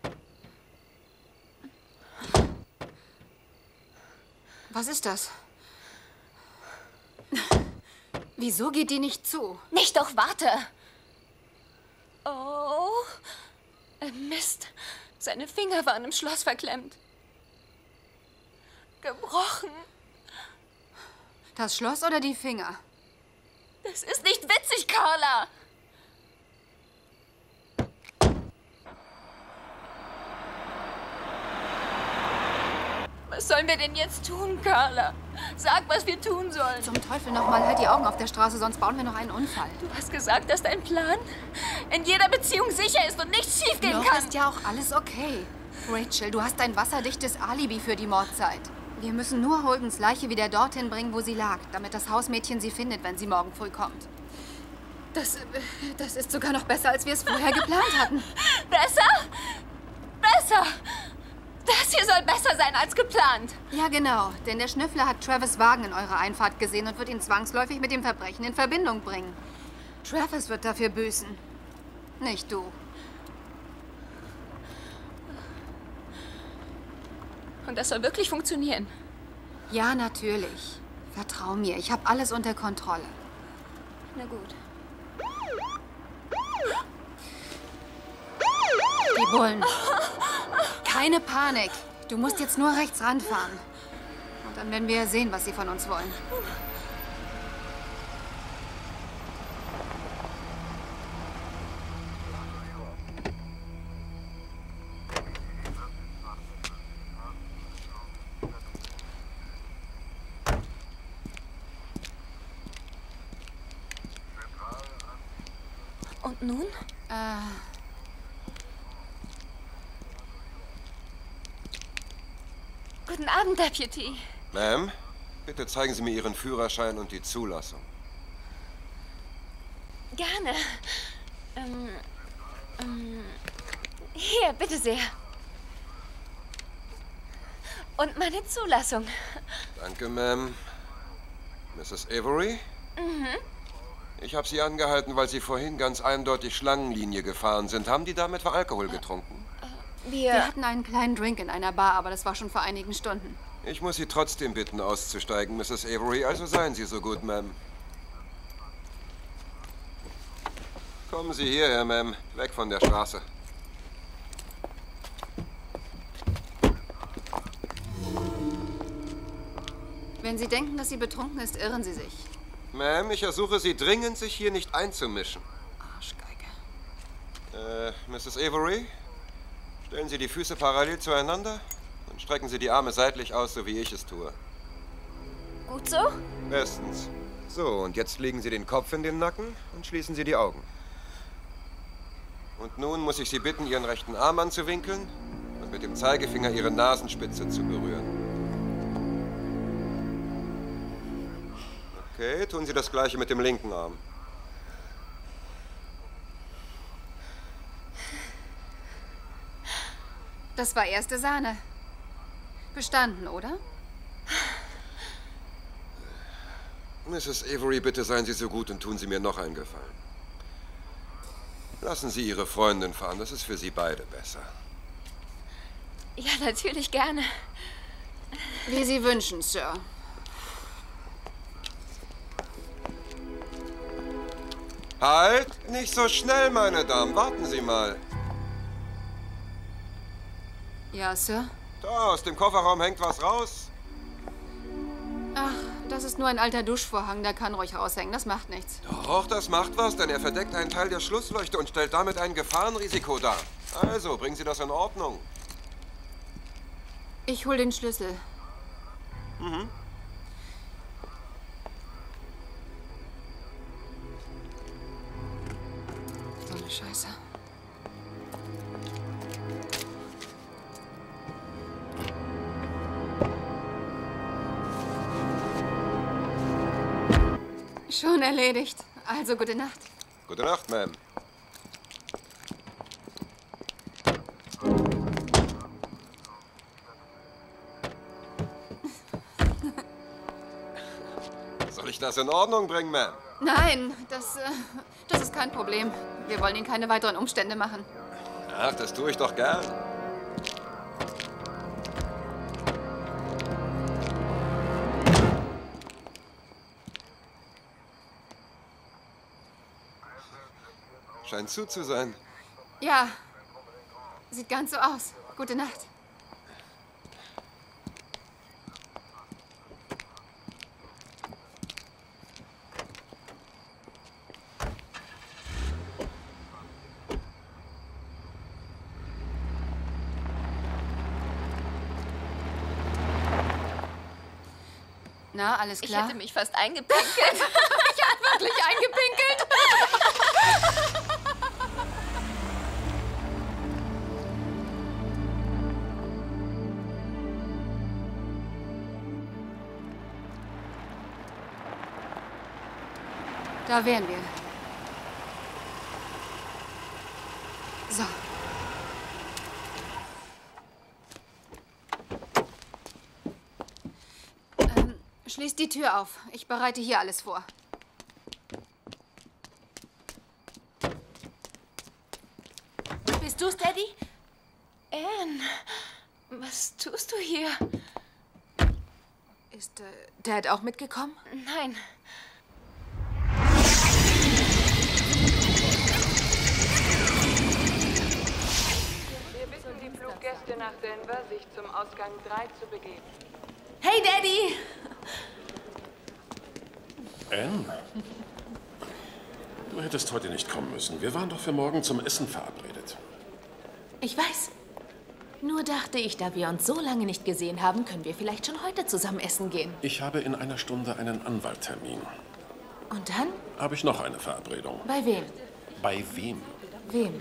Was ist das? Wieso geht die nicht zu? Nicht doch, warte. Oh. Äh, Mist. Seine Finger waren im Schloss verklemmt. Gebrochen. Das Schloss oder die Finger? Das ist nicht witzig, Carla. Was sollen wir denn jetzt tun, Carla? Sag, was wir tun sollen. Zum Teufel nochmal, halt die Augen auf der Straße, sonst bauen wir noch einen Unfall. Du hast gesagt, dass dein Plan in jeder Beziehung sicher ist und nichts schiefgehen Noch kann. ist ja auch alles okay. Rachel, du hast ein wasserdichtes Alibi für die Mordzeit. Wir müssen nur Holdens Leiche wieder dorthin bringen, wo sie lag, damit das Hausmädchen sie findet, wenn sie morgen früh kommt. Das, das ist sogar noch besser, als wir es vorher geplant hatten. Besser? Besser! Das hier soll besser sein als geplant. Ja, genau. Denn der Schnüffler hat Travis' Wagen in eurer Einfahrt gesehen und wird ihn zwangsläufig mit dem Verbrechen in Verbindung bringen. Travis wird dafür büßen. Nicht du. Und das soll wirklich funktionieren? Ja, natürlich. Vertrau mir, ich habe alles unter Kontrolle. Na gut. Die Bullen. Keine Panik. Du musst jetzt nur rechts ranfahren. Und dann werden wir ja sehen, was sie von uns wollen. Und nun? Äh... Guten Abend, Deputy. Ma'am, bitte zeigen Sie mir Ihren Führerschein und die Zulassung. Gerne. Ähm, ähm, hier, bitte sehr. Und meine Zulassung. Danke, Ma'am. Missus Avery? Mhm. Ich habe Sie angehalten, weil Sie vorhin ganz eindeutig Schlangenlinie gefahren sind. Haben die damit Alkohol getrunken? Wir... Wir hatten einen kleinen Drink in einer Bar, aber das war schon vor einigen Stunden. Ich muss Sie trotzdem bitten, auszusteigen, Missus Avery. Also seien Sie so gut, Ma'am. Kommen Sie hierher, Ma'am. Weg von der Straße. Wenn Sie denken, dass sie betrunken ist, irren Sie sich. Ma'am, ich ersuche Sie dringend, sich hier nicht einzumischen. Arschgeige. Äh, Missus Avery? Stellen Sie die Füße parallel zueinander und strecken Sie die Arme seitlich aus, so wie ich es tue. Gut so? Bestens. So, und jetzt legen Sie den Kopf in den Nacken und schließen Sie die Augen. Und nun muss ich Sie bitten, Ihren rechten Arm anzuwinkeln und mit dem Zeigefinger Ihre Nasenspitze zu berühren. Okay, tun Sie das Gleiche mit dem linken Arm. Das war erste Sahne. Bestanden, oder? Missus Avery, bitte seien Sie so gut und tun Sie mir noch einen Gefallen. Lassen Sie Ihre Freundin fahren, das ist für Sie beide besser. Ja, natürlich gerne. Wie Sie wünschen, Sir. Halt! Nicht so schnell, meine Damen. Warten Sie mal. Ja, Sir? Da, aus dem Kofferraum hängt was raus. Ach, das ist nur ein alter Duschvorhang, der kann ruhig raushängen. Das macht nichts. Doch, das macht was, denn er verdeckt einen Teil der Schlussleuchte und stellt damit ein Gefahrenrisiko dar. Also, bringen Sie das in Ordnung. Ich hol den Schlüssel. Mhm. So eine Scheiße. Schon erledigt. Also, gute Nacht. Gute Nacht, Ma'am. Soll ich das in Ordnung bringen, Ma'am? Nein, das, äh, das ist kein Problem. Wir wollen Ihnen keine weiteren Umstände machen. Ach, das tue ich doch gern. Scheint zu zu sein. Ja, sieht ganz so aus. Gute Nacht. Na, alles klar? Ich hätte mich fast eingepinkelt. Ich habe wirklich eingepinkelt. Da wären wir. So. Ähm, schließt die Tür auf. Ich bereite hier alles vor. Bist du's, Daddy? Anne, was tust du hier? Ist äh, Dad auch mitgekommen? Nein. Wir bitten die Fluggäste nach Denver, sich zum Ausgang drei zu begeben. Hey, Daddy! Anne? Du hättest heute nicht kommen müssen. Wir waren doch für morgen zum Essen verabredet. Ich weiß. Nur dachte ich, da wir uns so lange nicht gesehen haben, können wir vielleicht schon heute zusammen essen gehen. Ich habe in einer Stunde einen Anwalttermin. Und dann? Habe ich noch eine Verabredung. Bei wem? Bei wem? Wem?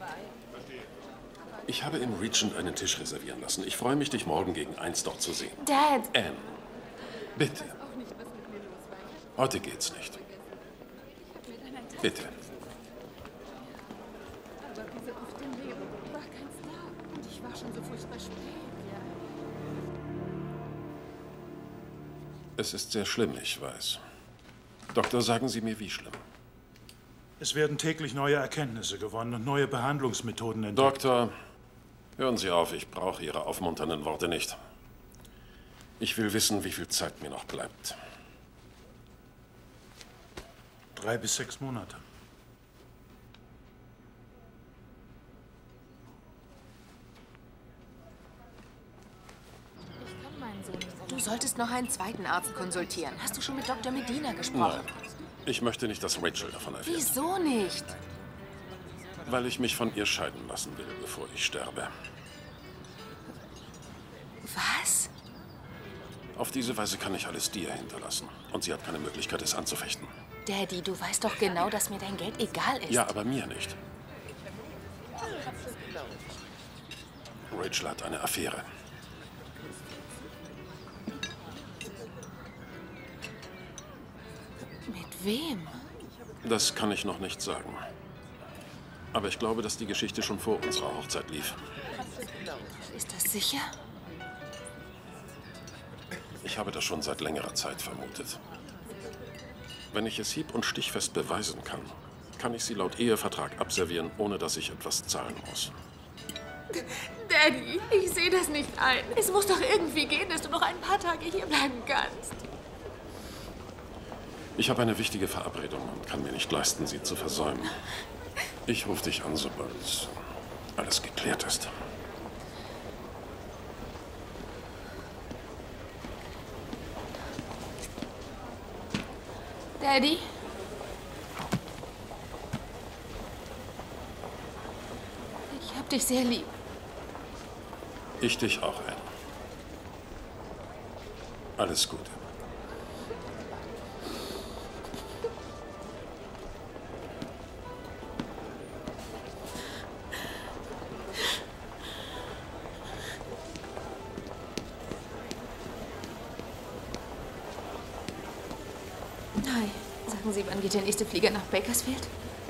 Ich habe im Regent einen Tisch reservieren lassen. Ich freue mich, dich morgen gegen eins dort zu sehen. Dad! Anne, bitte. Heute geht's nicht. Bitte. Aber diese auf dem Leben war ganz nah. Und ich war schon so furchtbar spät. Es ist sehr schlimm, ich weiß. Doktor, sagen Sie mir, wie schlimm? Es werden täglich neue Erkenntnisse gewonnen und neue Behandlungsmethoden entdeckt. Doktor, hören Sie auf, ich brauche Ihre aufmunternden Worte nicht. Ich will wissen, wie viel Zeit mir noch bleibt. Drei bis sechs Monate. Du solltest noch einen zweiten Arzt konsultieren. Hast du schon mit Doktor Medina gesprochen? Nein, ich möchte nicht, dass Rachel davon erfährt. Wieso nicht? Weil ich mich von ihr scheiden lassen will, bevor ich sterbe. Was? Auf diese Weise kann ich alles dir hinterlassen. Und sie hat keine Möglichkeit, es anzufechten. Daddy, du weißt doch genau, dass mir dein Geld egal ist. Ja, aber mir nicht. Rachel hat eine Affäre. Mit wem? Das kann ich noch nicht sagen. Aber ich glaube, dass die Geschichte schon vor unserer Hochzeit lief. Ist das sicher? Ich habe das schon seit längerer Zeit vermutet. Wenn ich es hieb- und stichfest beweisen kann, kann ich sie laut Ehevertrag abservieren, ohne dass ich etwas zahlen muss. Daddy, ich sehe das nicht ein. Es muss doch irgendwie gehen, dass du noch ein paar Tage hier bleiben kannst. Ich habe eine wichtige Verabredung und kann mir nicht leisten, sie zu versäumen. Ich rufe dich an, sobald alles geklärt ist. Daddy? Ich hab dich sehr lieb. Ich dich auch, Anne. Alles Gute. Hi, sag. merken Sie, wann geht der nächste Flieger nach Bakersfield?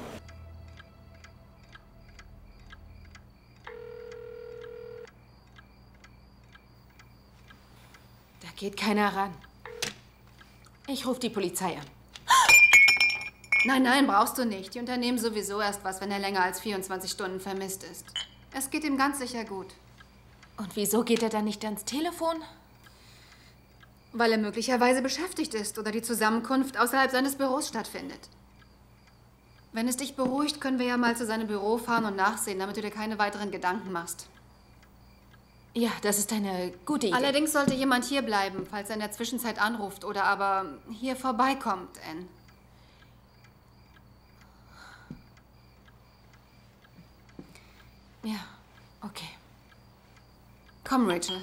Da geht keiner ran. Ich rufe die Polizei an. Nein, nein, brauchst du nicht. Die unternehmen sowieso erst was, wenn er länger als vierundzwanzig Stunden vermisst ist. Es geht ihm ganz sicher gut. Und wieso geht er dann nicht ans Telefon? Weil er möglicherweise beschäftigt ist oder die Zusammenkunft außerhalb seines Büros stattfindet. Wenn es dich beruhigt, können wir ja mal zu seinem Büro fahren und nachsehen, damit du dir keine weiteren Gedanken machst. Ja, das ist eine gute Idee. Allerdings sollte jemand hier bleiben, falls er in der Zwischenzeit anruft oder aber hier vorbeikommt, Anne. Ja, okay. Komm, Rachel.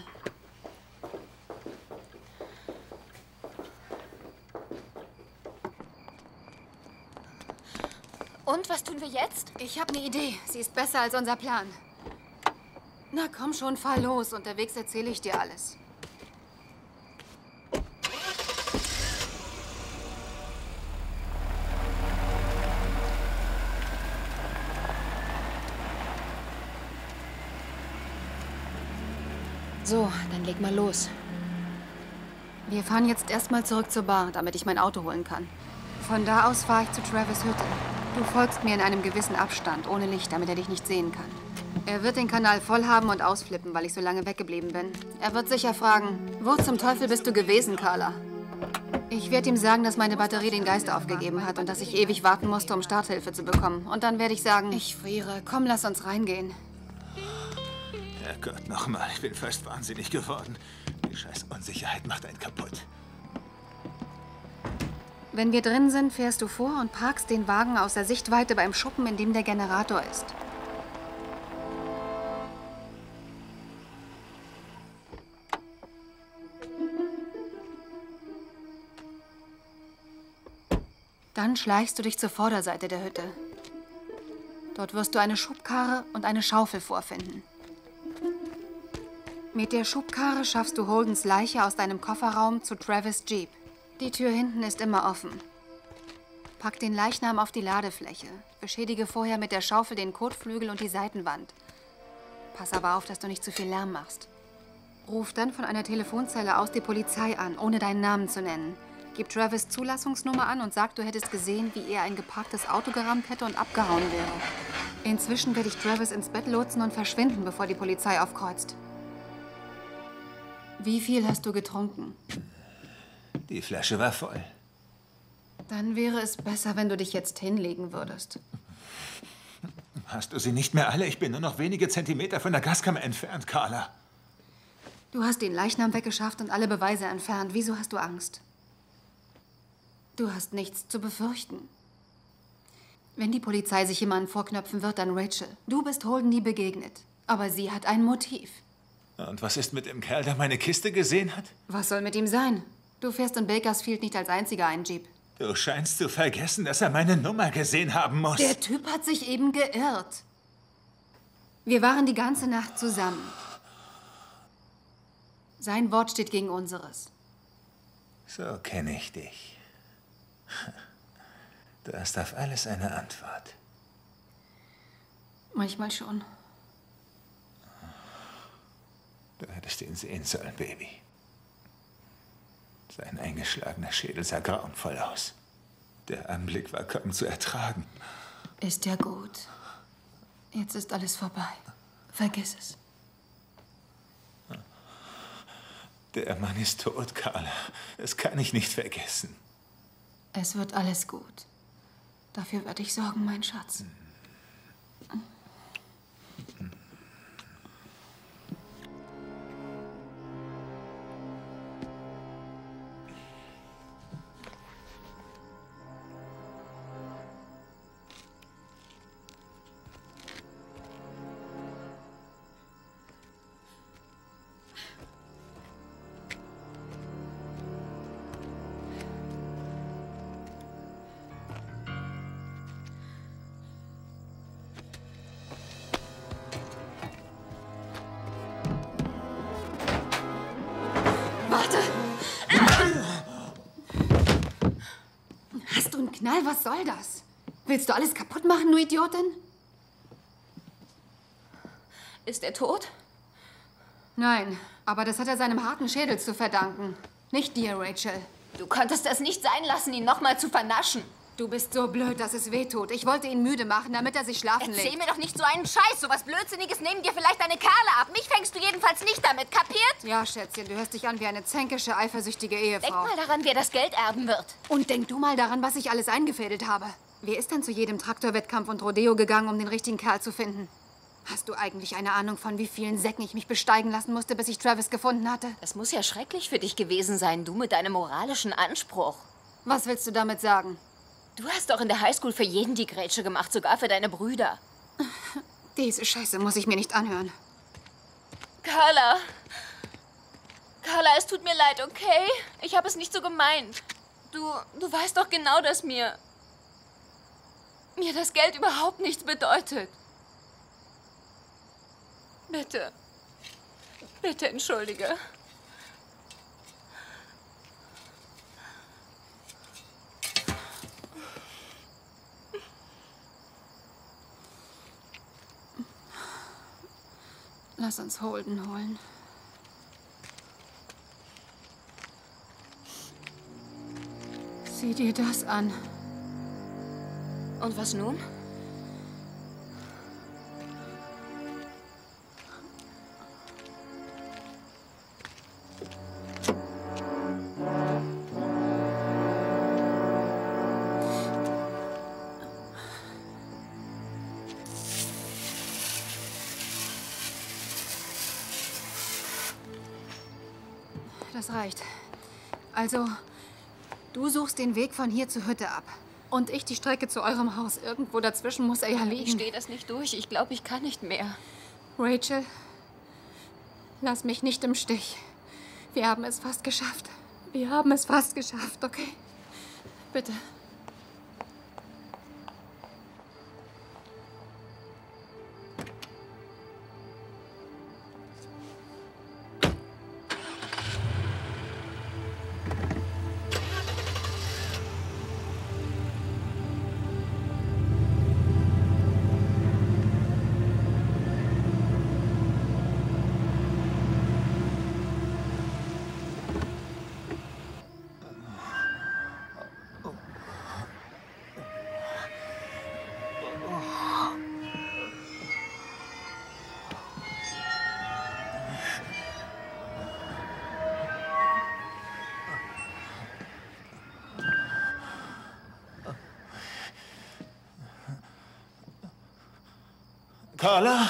Und, was tun wir jetzt? Ich habe eine Idee. Sie ist besser als unser Plan. Na komm schon, fahr los. Unterwegs erzähle ich dir alles. So, dann leg mal los. Wir fahren jetzt erstmal zurück zur Bar, damit ich mein Auto holen kann. Von da aus fahre ich zu Travis' Hütte. Du folgst mir in einem gewissen Abstand, ohne Licht, damit er dich nicht sehen kann. Er wird den Kanal voll haben und ausflippen, weil ich so lange weggeblieben bin. Er wird sicher fragen, wo zum Teufel bist du gewesen, Carla? Ich werde ihm sagen, dass meine Batterie den Geist aufgegeben hat und dass ich ewig warten musste, um Starthilfe zu bekommen. Und dann werde ich sagen, ich friere, komm, lass uns reingehen. Herrgott, nochmal, ich bin fast wahnsinnig geworden. Die scheiß Unsicherheit macht einen kaputt. Wenn wir drin sind, fährst du vor und parkst den Wagen aus der Sichtweite beim Schuppen, in dem der Generator ist. Dann schleichst du dich zur Vorderseite der Hütte. Dort wirst du eine Schubkarre und eine Schaufel vorfinden. Mit der Schubkarre schaffst du Holdens Leiche aus deinem Kofferraum zu Travis' Jeep. Die Tür hinten ist immer offen. Pack den Leichnam auf die Ladefläche. Beschädige vorher mit der Schaufel den Kotflügel und die Seitenwand. Pass aber auf, dass du nicht zu viel Lärm machst. Ruf dann von einer Telefonzelle aus die Polizei an, ohne deinen Namen zu nennen. Gib Travis' Zulassungsnummer an und sag, du hättest gesehen, wie er ein geparktes Auto gerammt hätte und abgehauen wäre. Inzwischen werde ich Travis ins Bett lotsen und verschwinden, bevor die Polizei aufkreuzt. Wie viel hast du getrunken? Die Flasche war voll. Dann wäre es besser, wenn du dich jetzt hinlegen würdest. Hast du sie nicht mehr alle? Ich bin nur noch wenige Zentimeter von der Gaskammer entfernt, Carla. Du hast den Leichnam weggeschafft und alle Beweise entfernt. Wieso hast du Angst? Du hast nichts zu befürchten. Wenn die Polizei sich jemanden vorknöpfen wird, dann Rachel. Du bist Holden nie begegnet. Aber sie hat ein Motiv. Und was ist mit dem Kerl, der meine Kiste gesehen hat? Was soll mit ihm sein? Du fährst in Bakersfield nicht als einziger einen Jeep. Du scheinst zu vergessen, dass er meine Nummer gesehen haben muss. Der Typ hat sich eben geirrt. Wir waren die ganze Nacht zusammen. Sein Wort steht gegen unseres. So kenne ich dich. Du hast auf alles eine Antwort. Manchmal schon. Du hättest ihn sehen sollen, Baby. Sein eingeschlagener Schädel sah grauenvoll aus. Der Anblick war kaum zu ertragen. Ist ja gut. Jetzt ist alles vorbei. Vergiss es. Der Mann ist tot, Carla. Das kann ich nicht vergessen. Es wird alles gut. Dafür werde ich sorgen, mein Schatz. Signal? Was soll das? Willst du alles kaputt machen, du Idiotin? Ist er tot? Nein, aber das hat er seinem harten Schädel zu verdanken. Nicht dir, Rachel. Du konntest es nicht sein lassen, ihn nochmal zu vernaschen. Du bist so blöd, dass es wehtut. Ich wollte ihn müde machen, damit er sich schlafen legt. Erzähl mir doch nicht so einen Scheiß. So was Blödsinniges nehmen dir vielleicht deine Kerle ab. Mich fängst du jedenfalls nicht damit, kapiert? Ja, Schätzchen, du hörst dich an wie eine zänkische, eifersüchtige Ehefrau. Denk mal daran, wer das Geld erben wird. Und denk du mal daran, was ich alles eingefädelt habe. Wer ist denn zu jedem Traktorwettkampf und Rodeo gegangen, um den richtigen Kerl zu finden? Hast du eigentlich eine Ahnung, von wie vielen Säcken ich mich besteigen lassen musste, bis ich Travis gefunden hatte? Das muss ja schrecklich für dich gewesen sein, du mit deinem moralischen Anspruch. Was willst du damit sagen? Du hast doch in der Highschool für jeden die Grätsche gemacht, sogar für deine Brüder. Diese Scheiße muss ich mir nicht anhören. Carla. Carla, es tut mir leid, okay? Ich habe es nicht so gemeint. Du, du weißt doch genau, dass mir... mir das Geld überhaupt nichts bedeutet. Bitte. Bitte entschuldige. Lass uns Holden holen. Sieh dir das an. Und was nun? Das reicht. Also, du suchst den Weg von hier zur Hütte ab. Und ich die Strecke zu eurem Haus. Irgendwo dazwischen muss er ja liegen. Ich stehe das nicht durch. Ich glaube, ich kann nicht mehr. Rachel, lass mich nicht im Stich. Wir haben es fast geschafft. Wir haben es fast geschafft, okay? Bitte. Carla?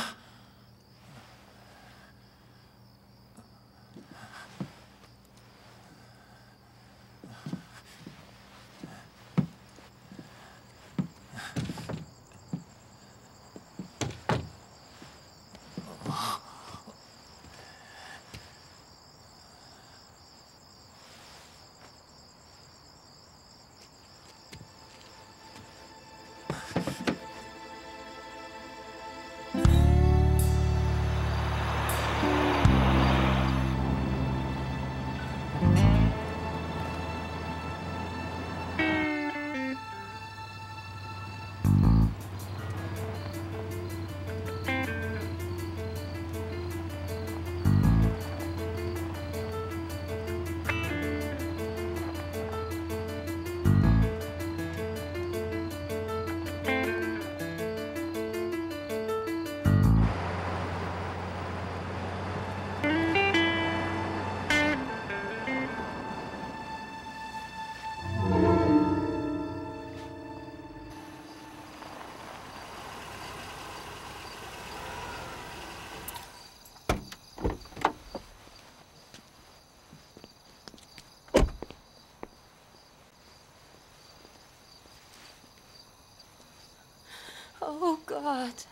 Oh Gott.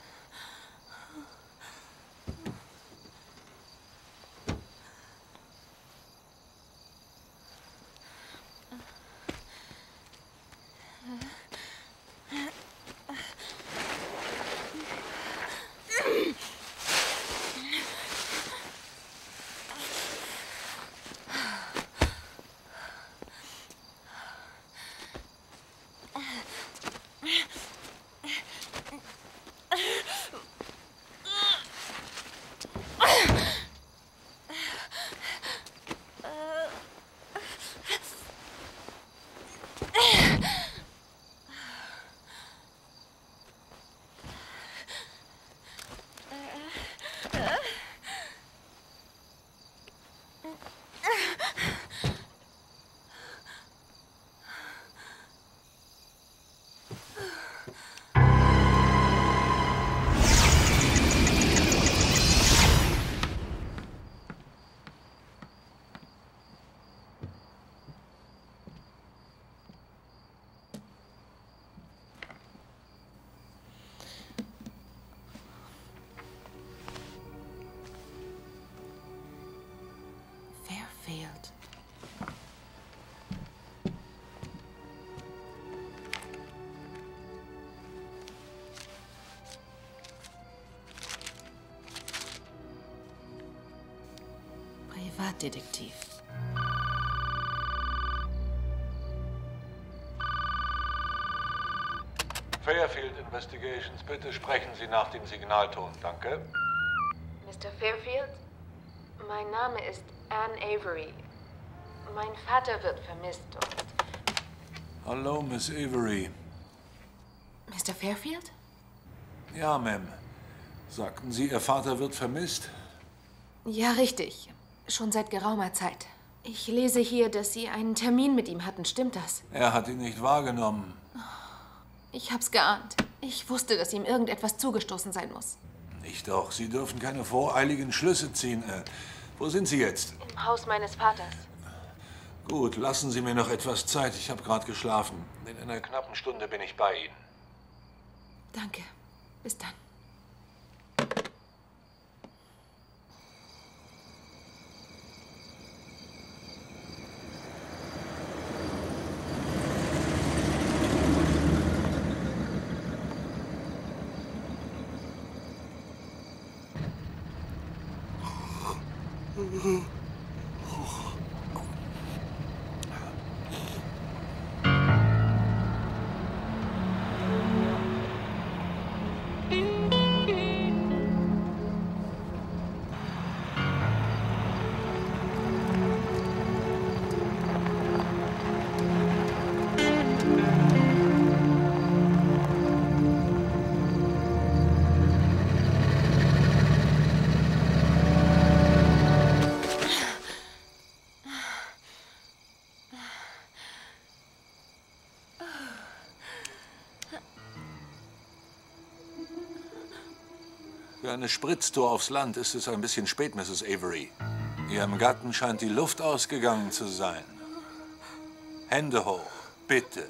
Detektiv. Fairfield Investigations, bitte sprechen Sie nach dem Signalton, danke. Mister Fairfield, mein Name ist Anne Avery. Mein Vater wird vermisst und... Hallo, Miss Avery. Mister Fairfield? Ja, Ma'am. Sagten Sie, Ihr Vater wird vermisst? Ja, richtig. Schon seit geraumer Zeit. Ich lese hier, dass Sie einen Termin mit ihm hatten. Stimmt das? Er hat ihn nicht wahrgenommen. Ich hab's geahnt. Ich wusste, dass ihm irgendetwas zugestoßen sein muss. Nicht doch. Sie dürfen keine voreiligen Schlüsse ziehen. Äh, wo sind Sie jetzt? Im Haus meines Vaters. Gut, lassen Sie mir noch etwas Zeit. Ich habe gerade geschlafen. In einer knappen Stunde bin ich bei Ihnen. Danke. Bis dann. Für eine Spritztour aufs Land ist es ein bisschen spät, Misses Avery. Ihrem Gatten scheint die Luft ausgegangen zu sein. Hände hoch, bitte.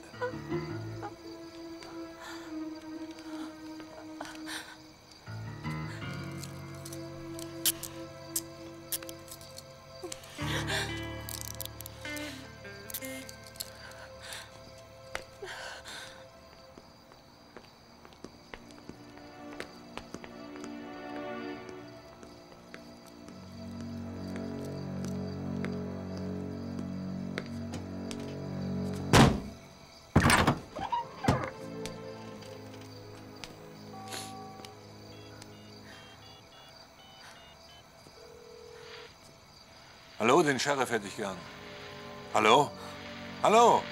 Hallo, den Sheriff hätte ich gern. Hallo? Hallo?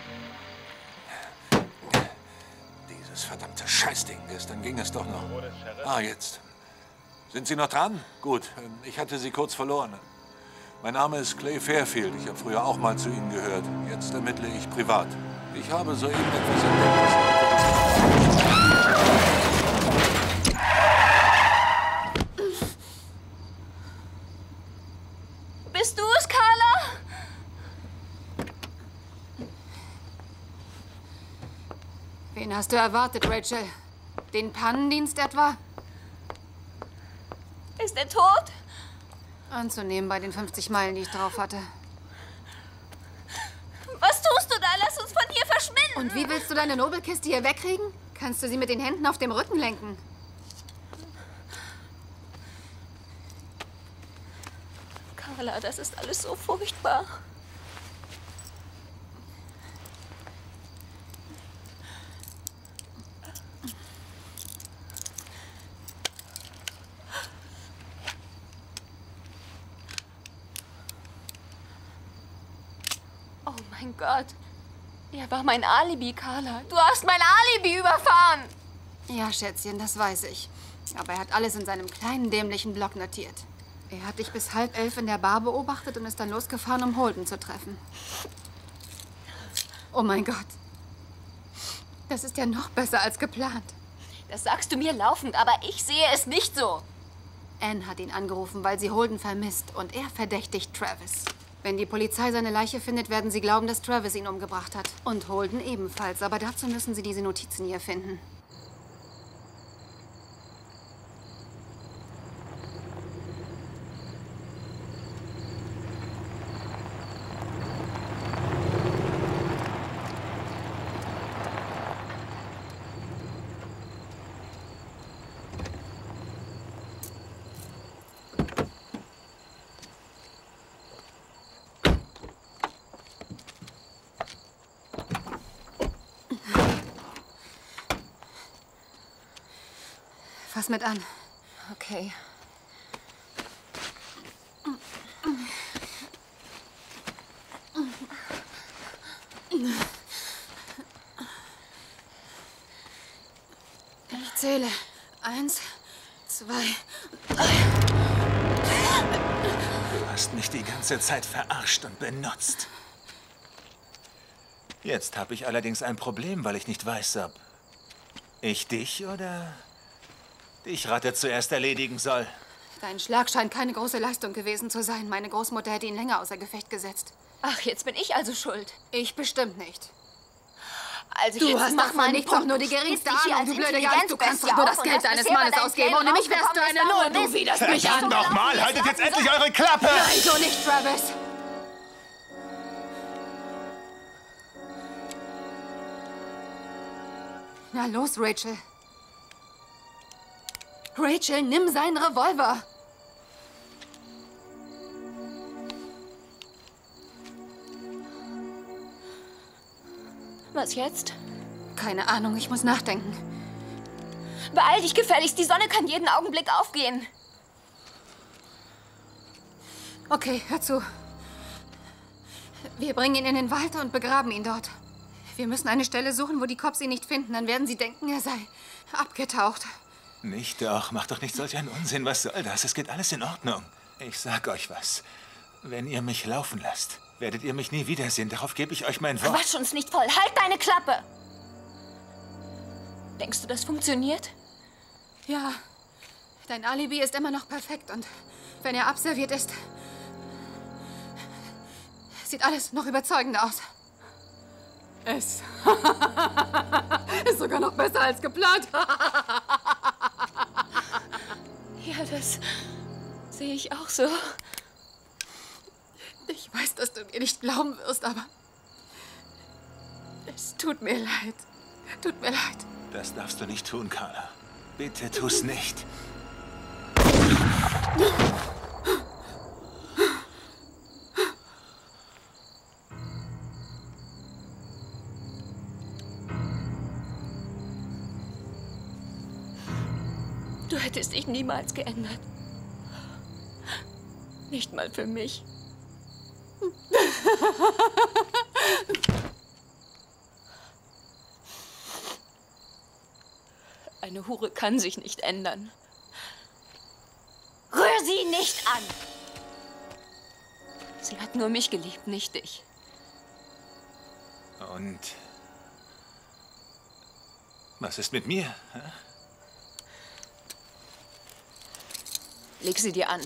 Dieses verdammte Scheißding. Gestern ging es doch noch. Ah, jetzt. Sind Sie noch dran? Gut, ich hatte Sie kurz verloren. Mein Name ist Clay Fairfield. Ich habe früher auch mal zu Ihnen gehört. Jetzt ermittle ich privat. Ich habe soeben etwas entdeckt. Bist du es, Carla? Wen hast du erwartet, Rachel? Den Pannendienst etwa? Ist er tot? Anzunehmen bei den fünfzig Meilen, die ich drauf hatte. Was tust du da? Lass uns von hier verschwinden! Und wie willst du deine Nobelkiste hier wegkriegen? Kannst du sie mit den Händen auf dem Rücken lenken? Carla, das ist alles so furchtbar. Oh mein Gott. Er war mein Alibi, Carla. Du hast mein Alibi überfahren. Ja, Schätzchen, das weiß ich. Aber er hat alles in seinem kleinen, dämlichen Blog notiert. Er hat dich bis halb elf in der Bar beobachtet und ist dann losgefahren, um Holden zu treffen. Oh mein Gott. Das ist ja noch besser als geplant. Das sagst du mir laufend, aber ich sehe es nicht so. Anne hat ihn angerufen, weil sie Holden vermisst und er verdächtigt Travis. Wenn die Polizei seine Leiche findet, werden sie glauben, dass Travis ihn umgebracht hat. Und Holden ebenfalls, aber dazu müssen sie diese Notizen hier finden. fass mit an. Okay. Ich zähle. Eins, zwei, drei. Du hast mich die ganze Zeit verarscht und benutzt. Jetzt habe ich allerdings ein Problem, weil ich nicht weiß, ob ich dich oder dich Ratte zuerst erledigen soll. Dein Schlag scheint keine große Leistung gewesen zu sein. Meine Großmutter hätte ihn länger außer Gefecht gesetzt. Ach, jetzt bin ich also schuld. Ich bestimmt nicht. Also Du jetzt hast mach doch mal von einen nichts auch Punkt. nur die geringste Gib dich hier Ahnung, du als blöde Gans. Du kannst doch nur das Geld deines Mannes ausgeben. Ohne mich wärst du eine Null. Du widerst mich an. Verdammt nochmal, haltet jetzt endlich eure Klappe! Nein, so nicht, Travis. Na los, Rachel. Rachel, nimm seinen Revolver. Was jetzt? Keine Ahnung, ich muss nachdenken. Beeil dich gefälligst, die Sonne kann jeden Augenblick aufgehen. Okay, hör zu. Wir bringen ihn in den Wald und begraben ihn dort. Wir müssen eine Stelle suchen, wo die Cops ihn nicht finden. Dann werden sie denken, er sei abgetaucht. Nicht doch, mach doch nicht solch einen Unsinn. Was soll das? Es geht alles in Ordnung. Ich sag euch was. Wenn ihr mich laufen lasst, werdet ihr mich nie wiedersehen. Darauf gebe ich euch mein Wort. Quatsch uns nicht voll. Halt deine Klappe! Denkst du, das funktioniert? Ja. Dein Alibi ist immer noch perfekt. Und wenn er abserviert ist, sieht alles noch überzeugender aus. Es ist sogar noch besser als geplant. Ja, das sehe ich auch so. Ich weiß, dass du mir nicht glauben wirst, aber es tut mir leid. Tut mir leid. Das darfst du nicht tun, Carla. Bitte tu's nicht. Du hättest dich niemals geändert. Nicht mal für mich. Eine Hure kann sich nicht ändern. Rühr sie nicht an! Sie hat nur mich geliebt, nicht dich. Und was ist mit mir? Hä? Leg sie dir an.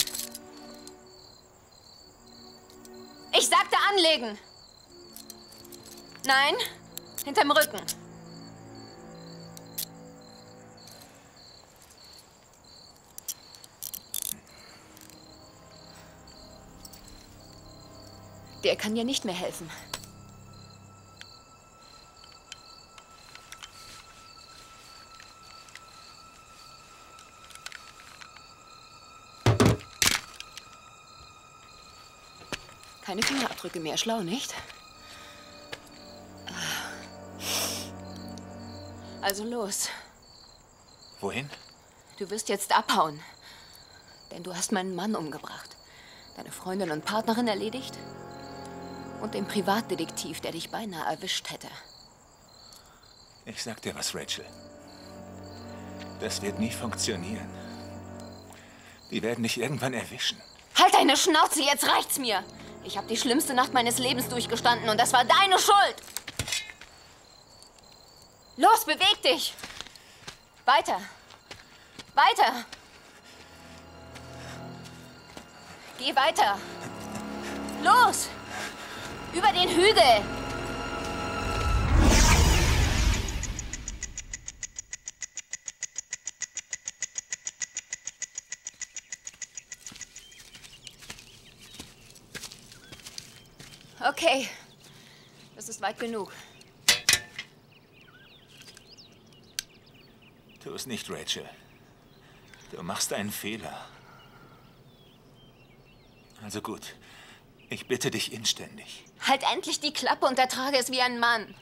Ich sagte anlegen! Nein, hinterm Rücken. Der kann dir nicht mehr helfen. Keine Fingerabdrücke mehr. Schlau, nicht? Also los. Wohin? Du wirst jetzt abhauen. Denn du hast meinen Mann umgebracht. Deine Freundin und Partnerin erledigt. Und den Privatdetektiv, der dich beinahe erwischt hätte. Ich sag dir was, Rachel. Das wird nie funktionieren. Die werden dich irgendwann erwischen. Halt deine Schnauze, jetzt reicht's mir! Ich habe die schlimmste Nacht meines Lebens durchgestanden und das war deine Schuld! Los, beweg dich! Weiter! Weiter! Geh weiter! Los! Über den Hügel! Okay, das ist weit genug. Tu es nicht, Rachel. Du machst einen Fehler. Also gut, ich bitte dich inständig. Halt endlich die Klappe und ertrage es wie ein Mann.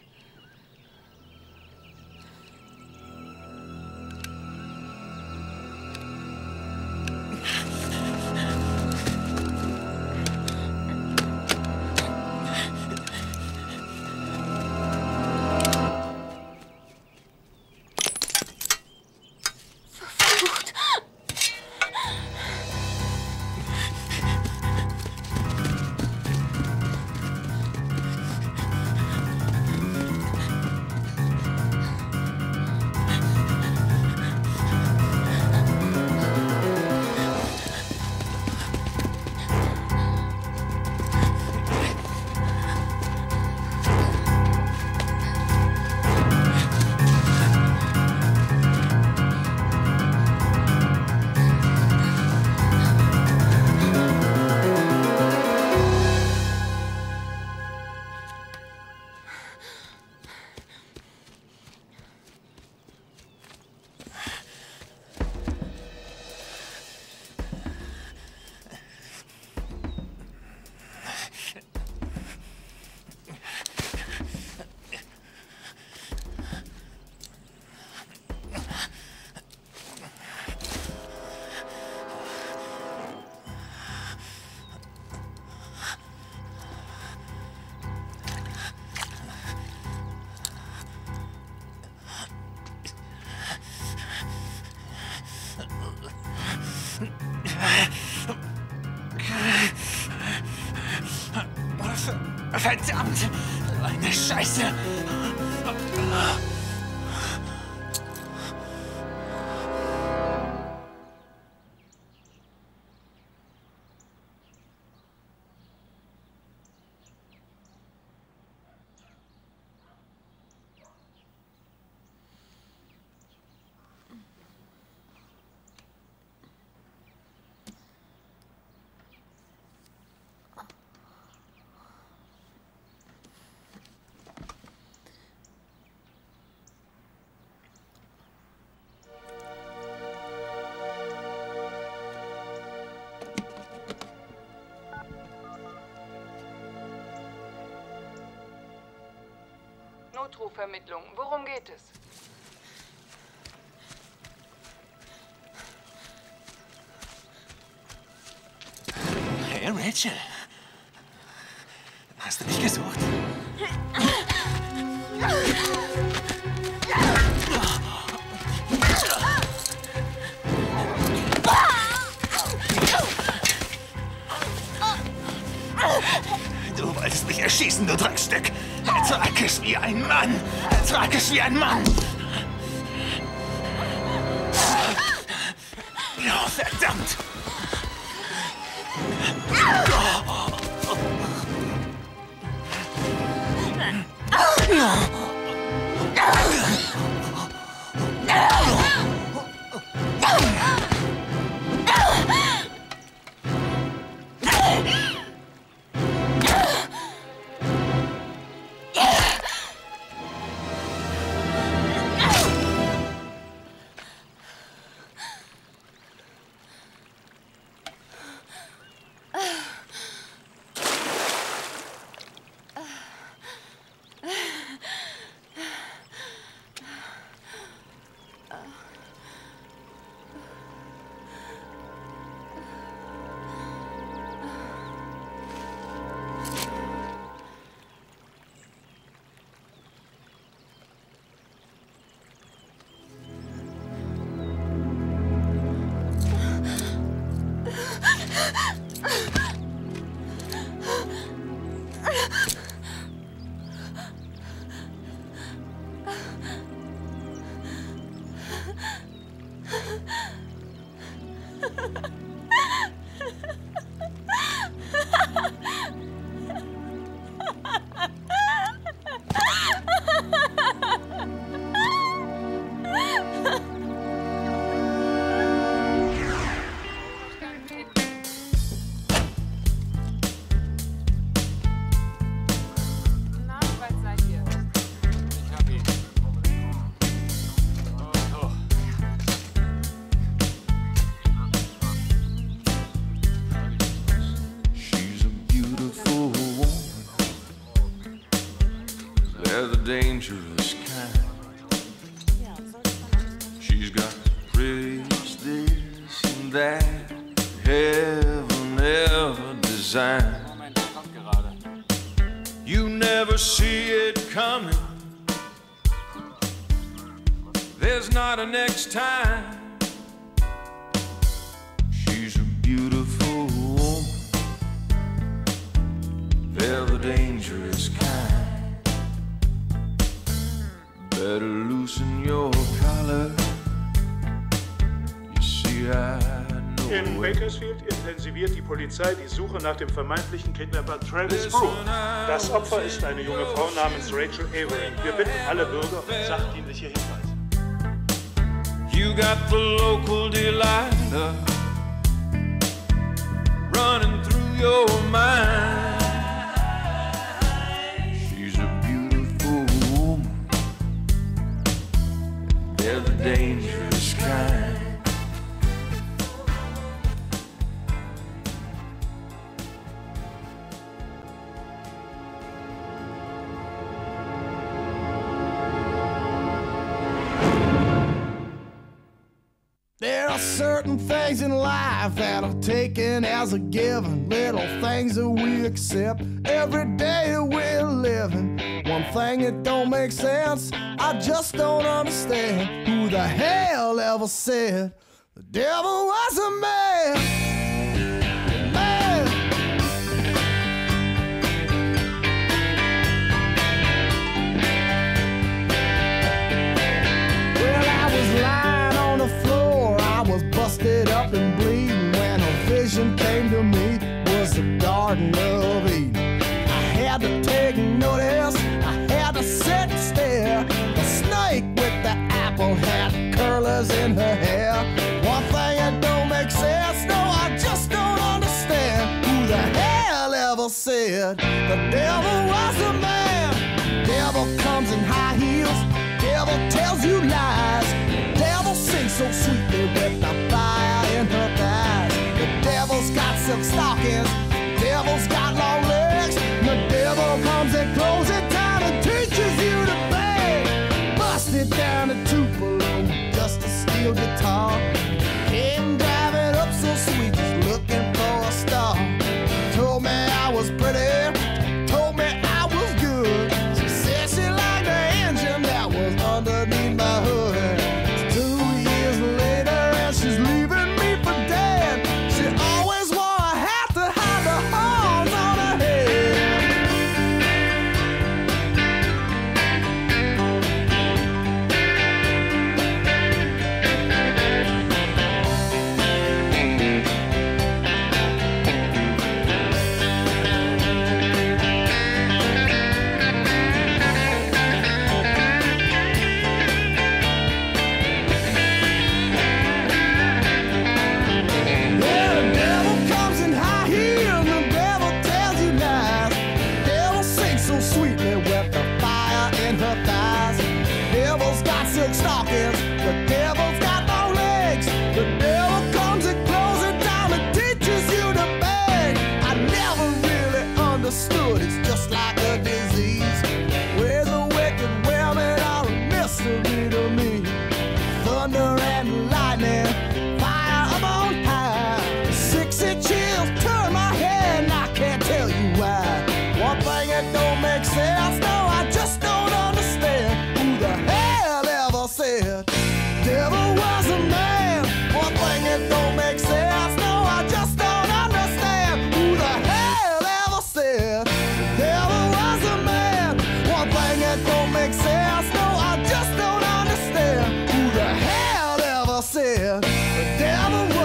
Scheiße! Notrufvermittlung. Worum geht es? Hey, Rachel. Hast du mich gesucht? Du wolltest mich erschießen, du Dreckstück. Ertrag es wie ein Mann. Ertrag es wie ein Mann. Oh, verdammt. Dangerous kind. She's got praise this and that heaven ever designed. You never see it coming. There's not a next time. She's a beautiful woman. They're the dangerous kind. Better loosen your collar. You see, I know. In Bakersfield intensiviert die Polizei die Suche nach dem vermeintlichen Kidnapper Travis Brew. Das Opfer ist eine junge Frau namens Rachel Avery. Wir bitten alle Bürger um sachdienliche Hinweise. You got the local Delilah running through your mind. She's a beautiful woman. They're the dangerous kind. There are certain things in life that are taken as a given. Little things that we accept every day that we're living. One thing that don't make sense, I just don't understand. Who the hell ever said the devil was a man? Man.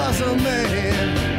was a man.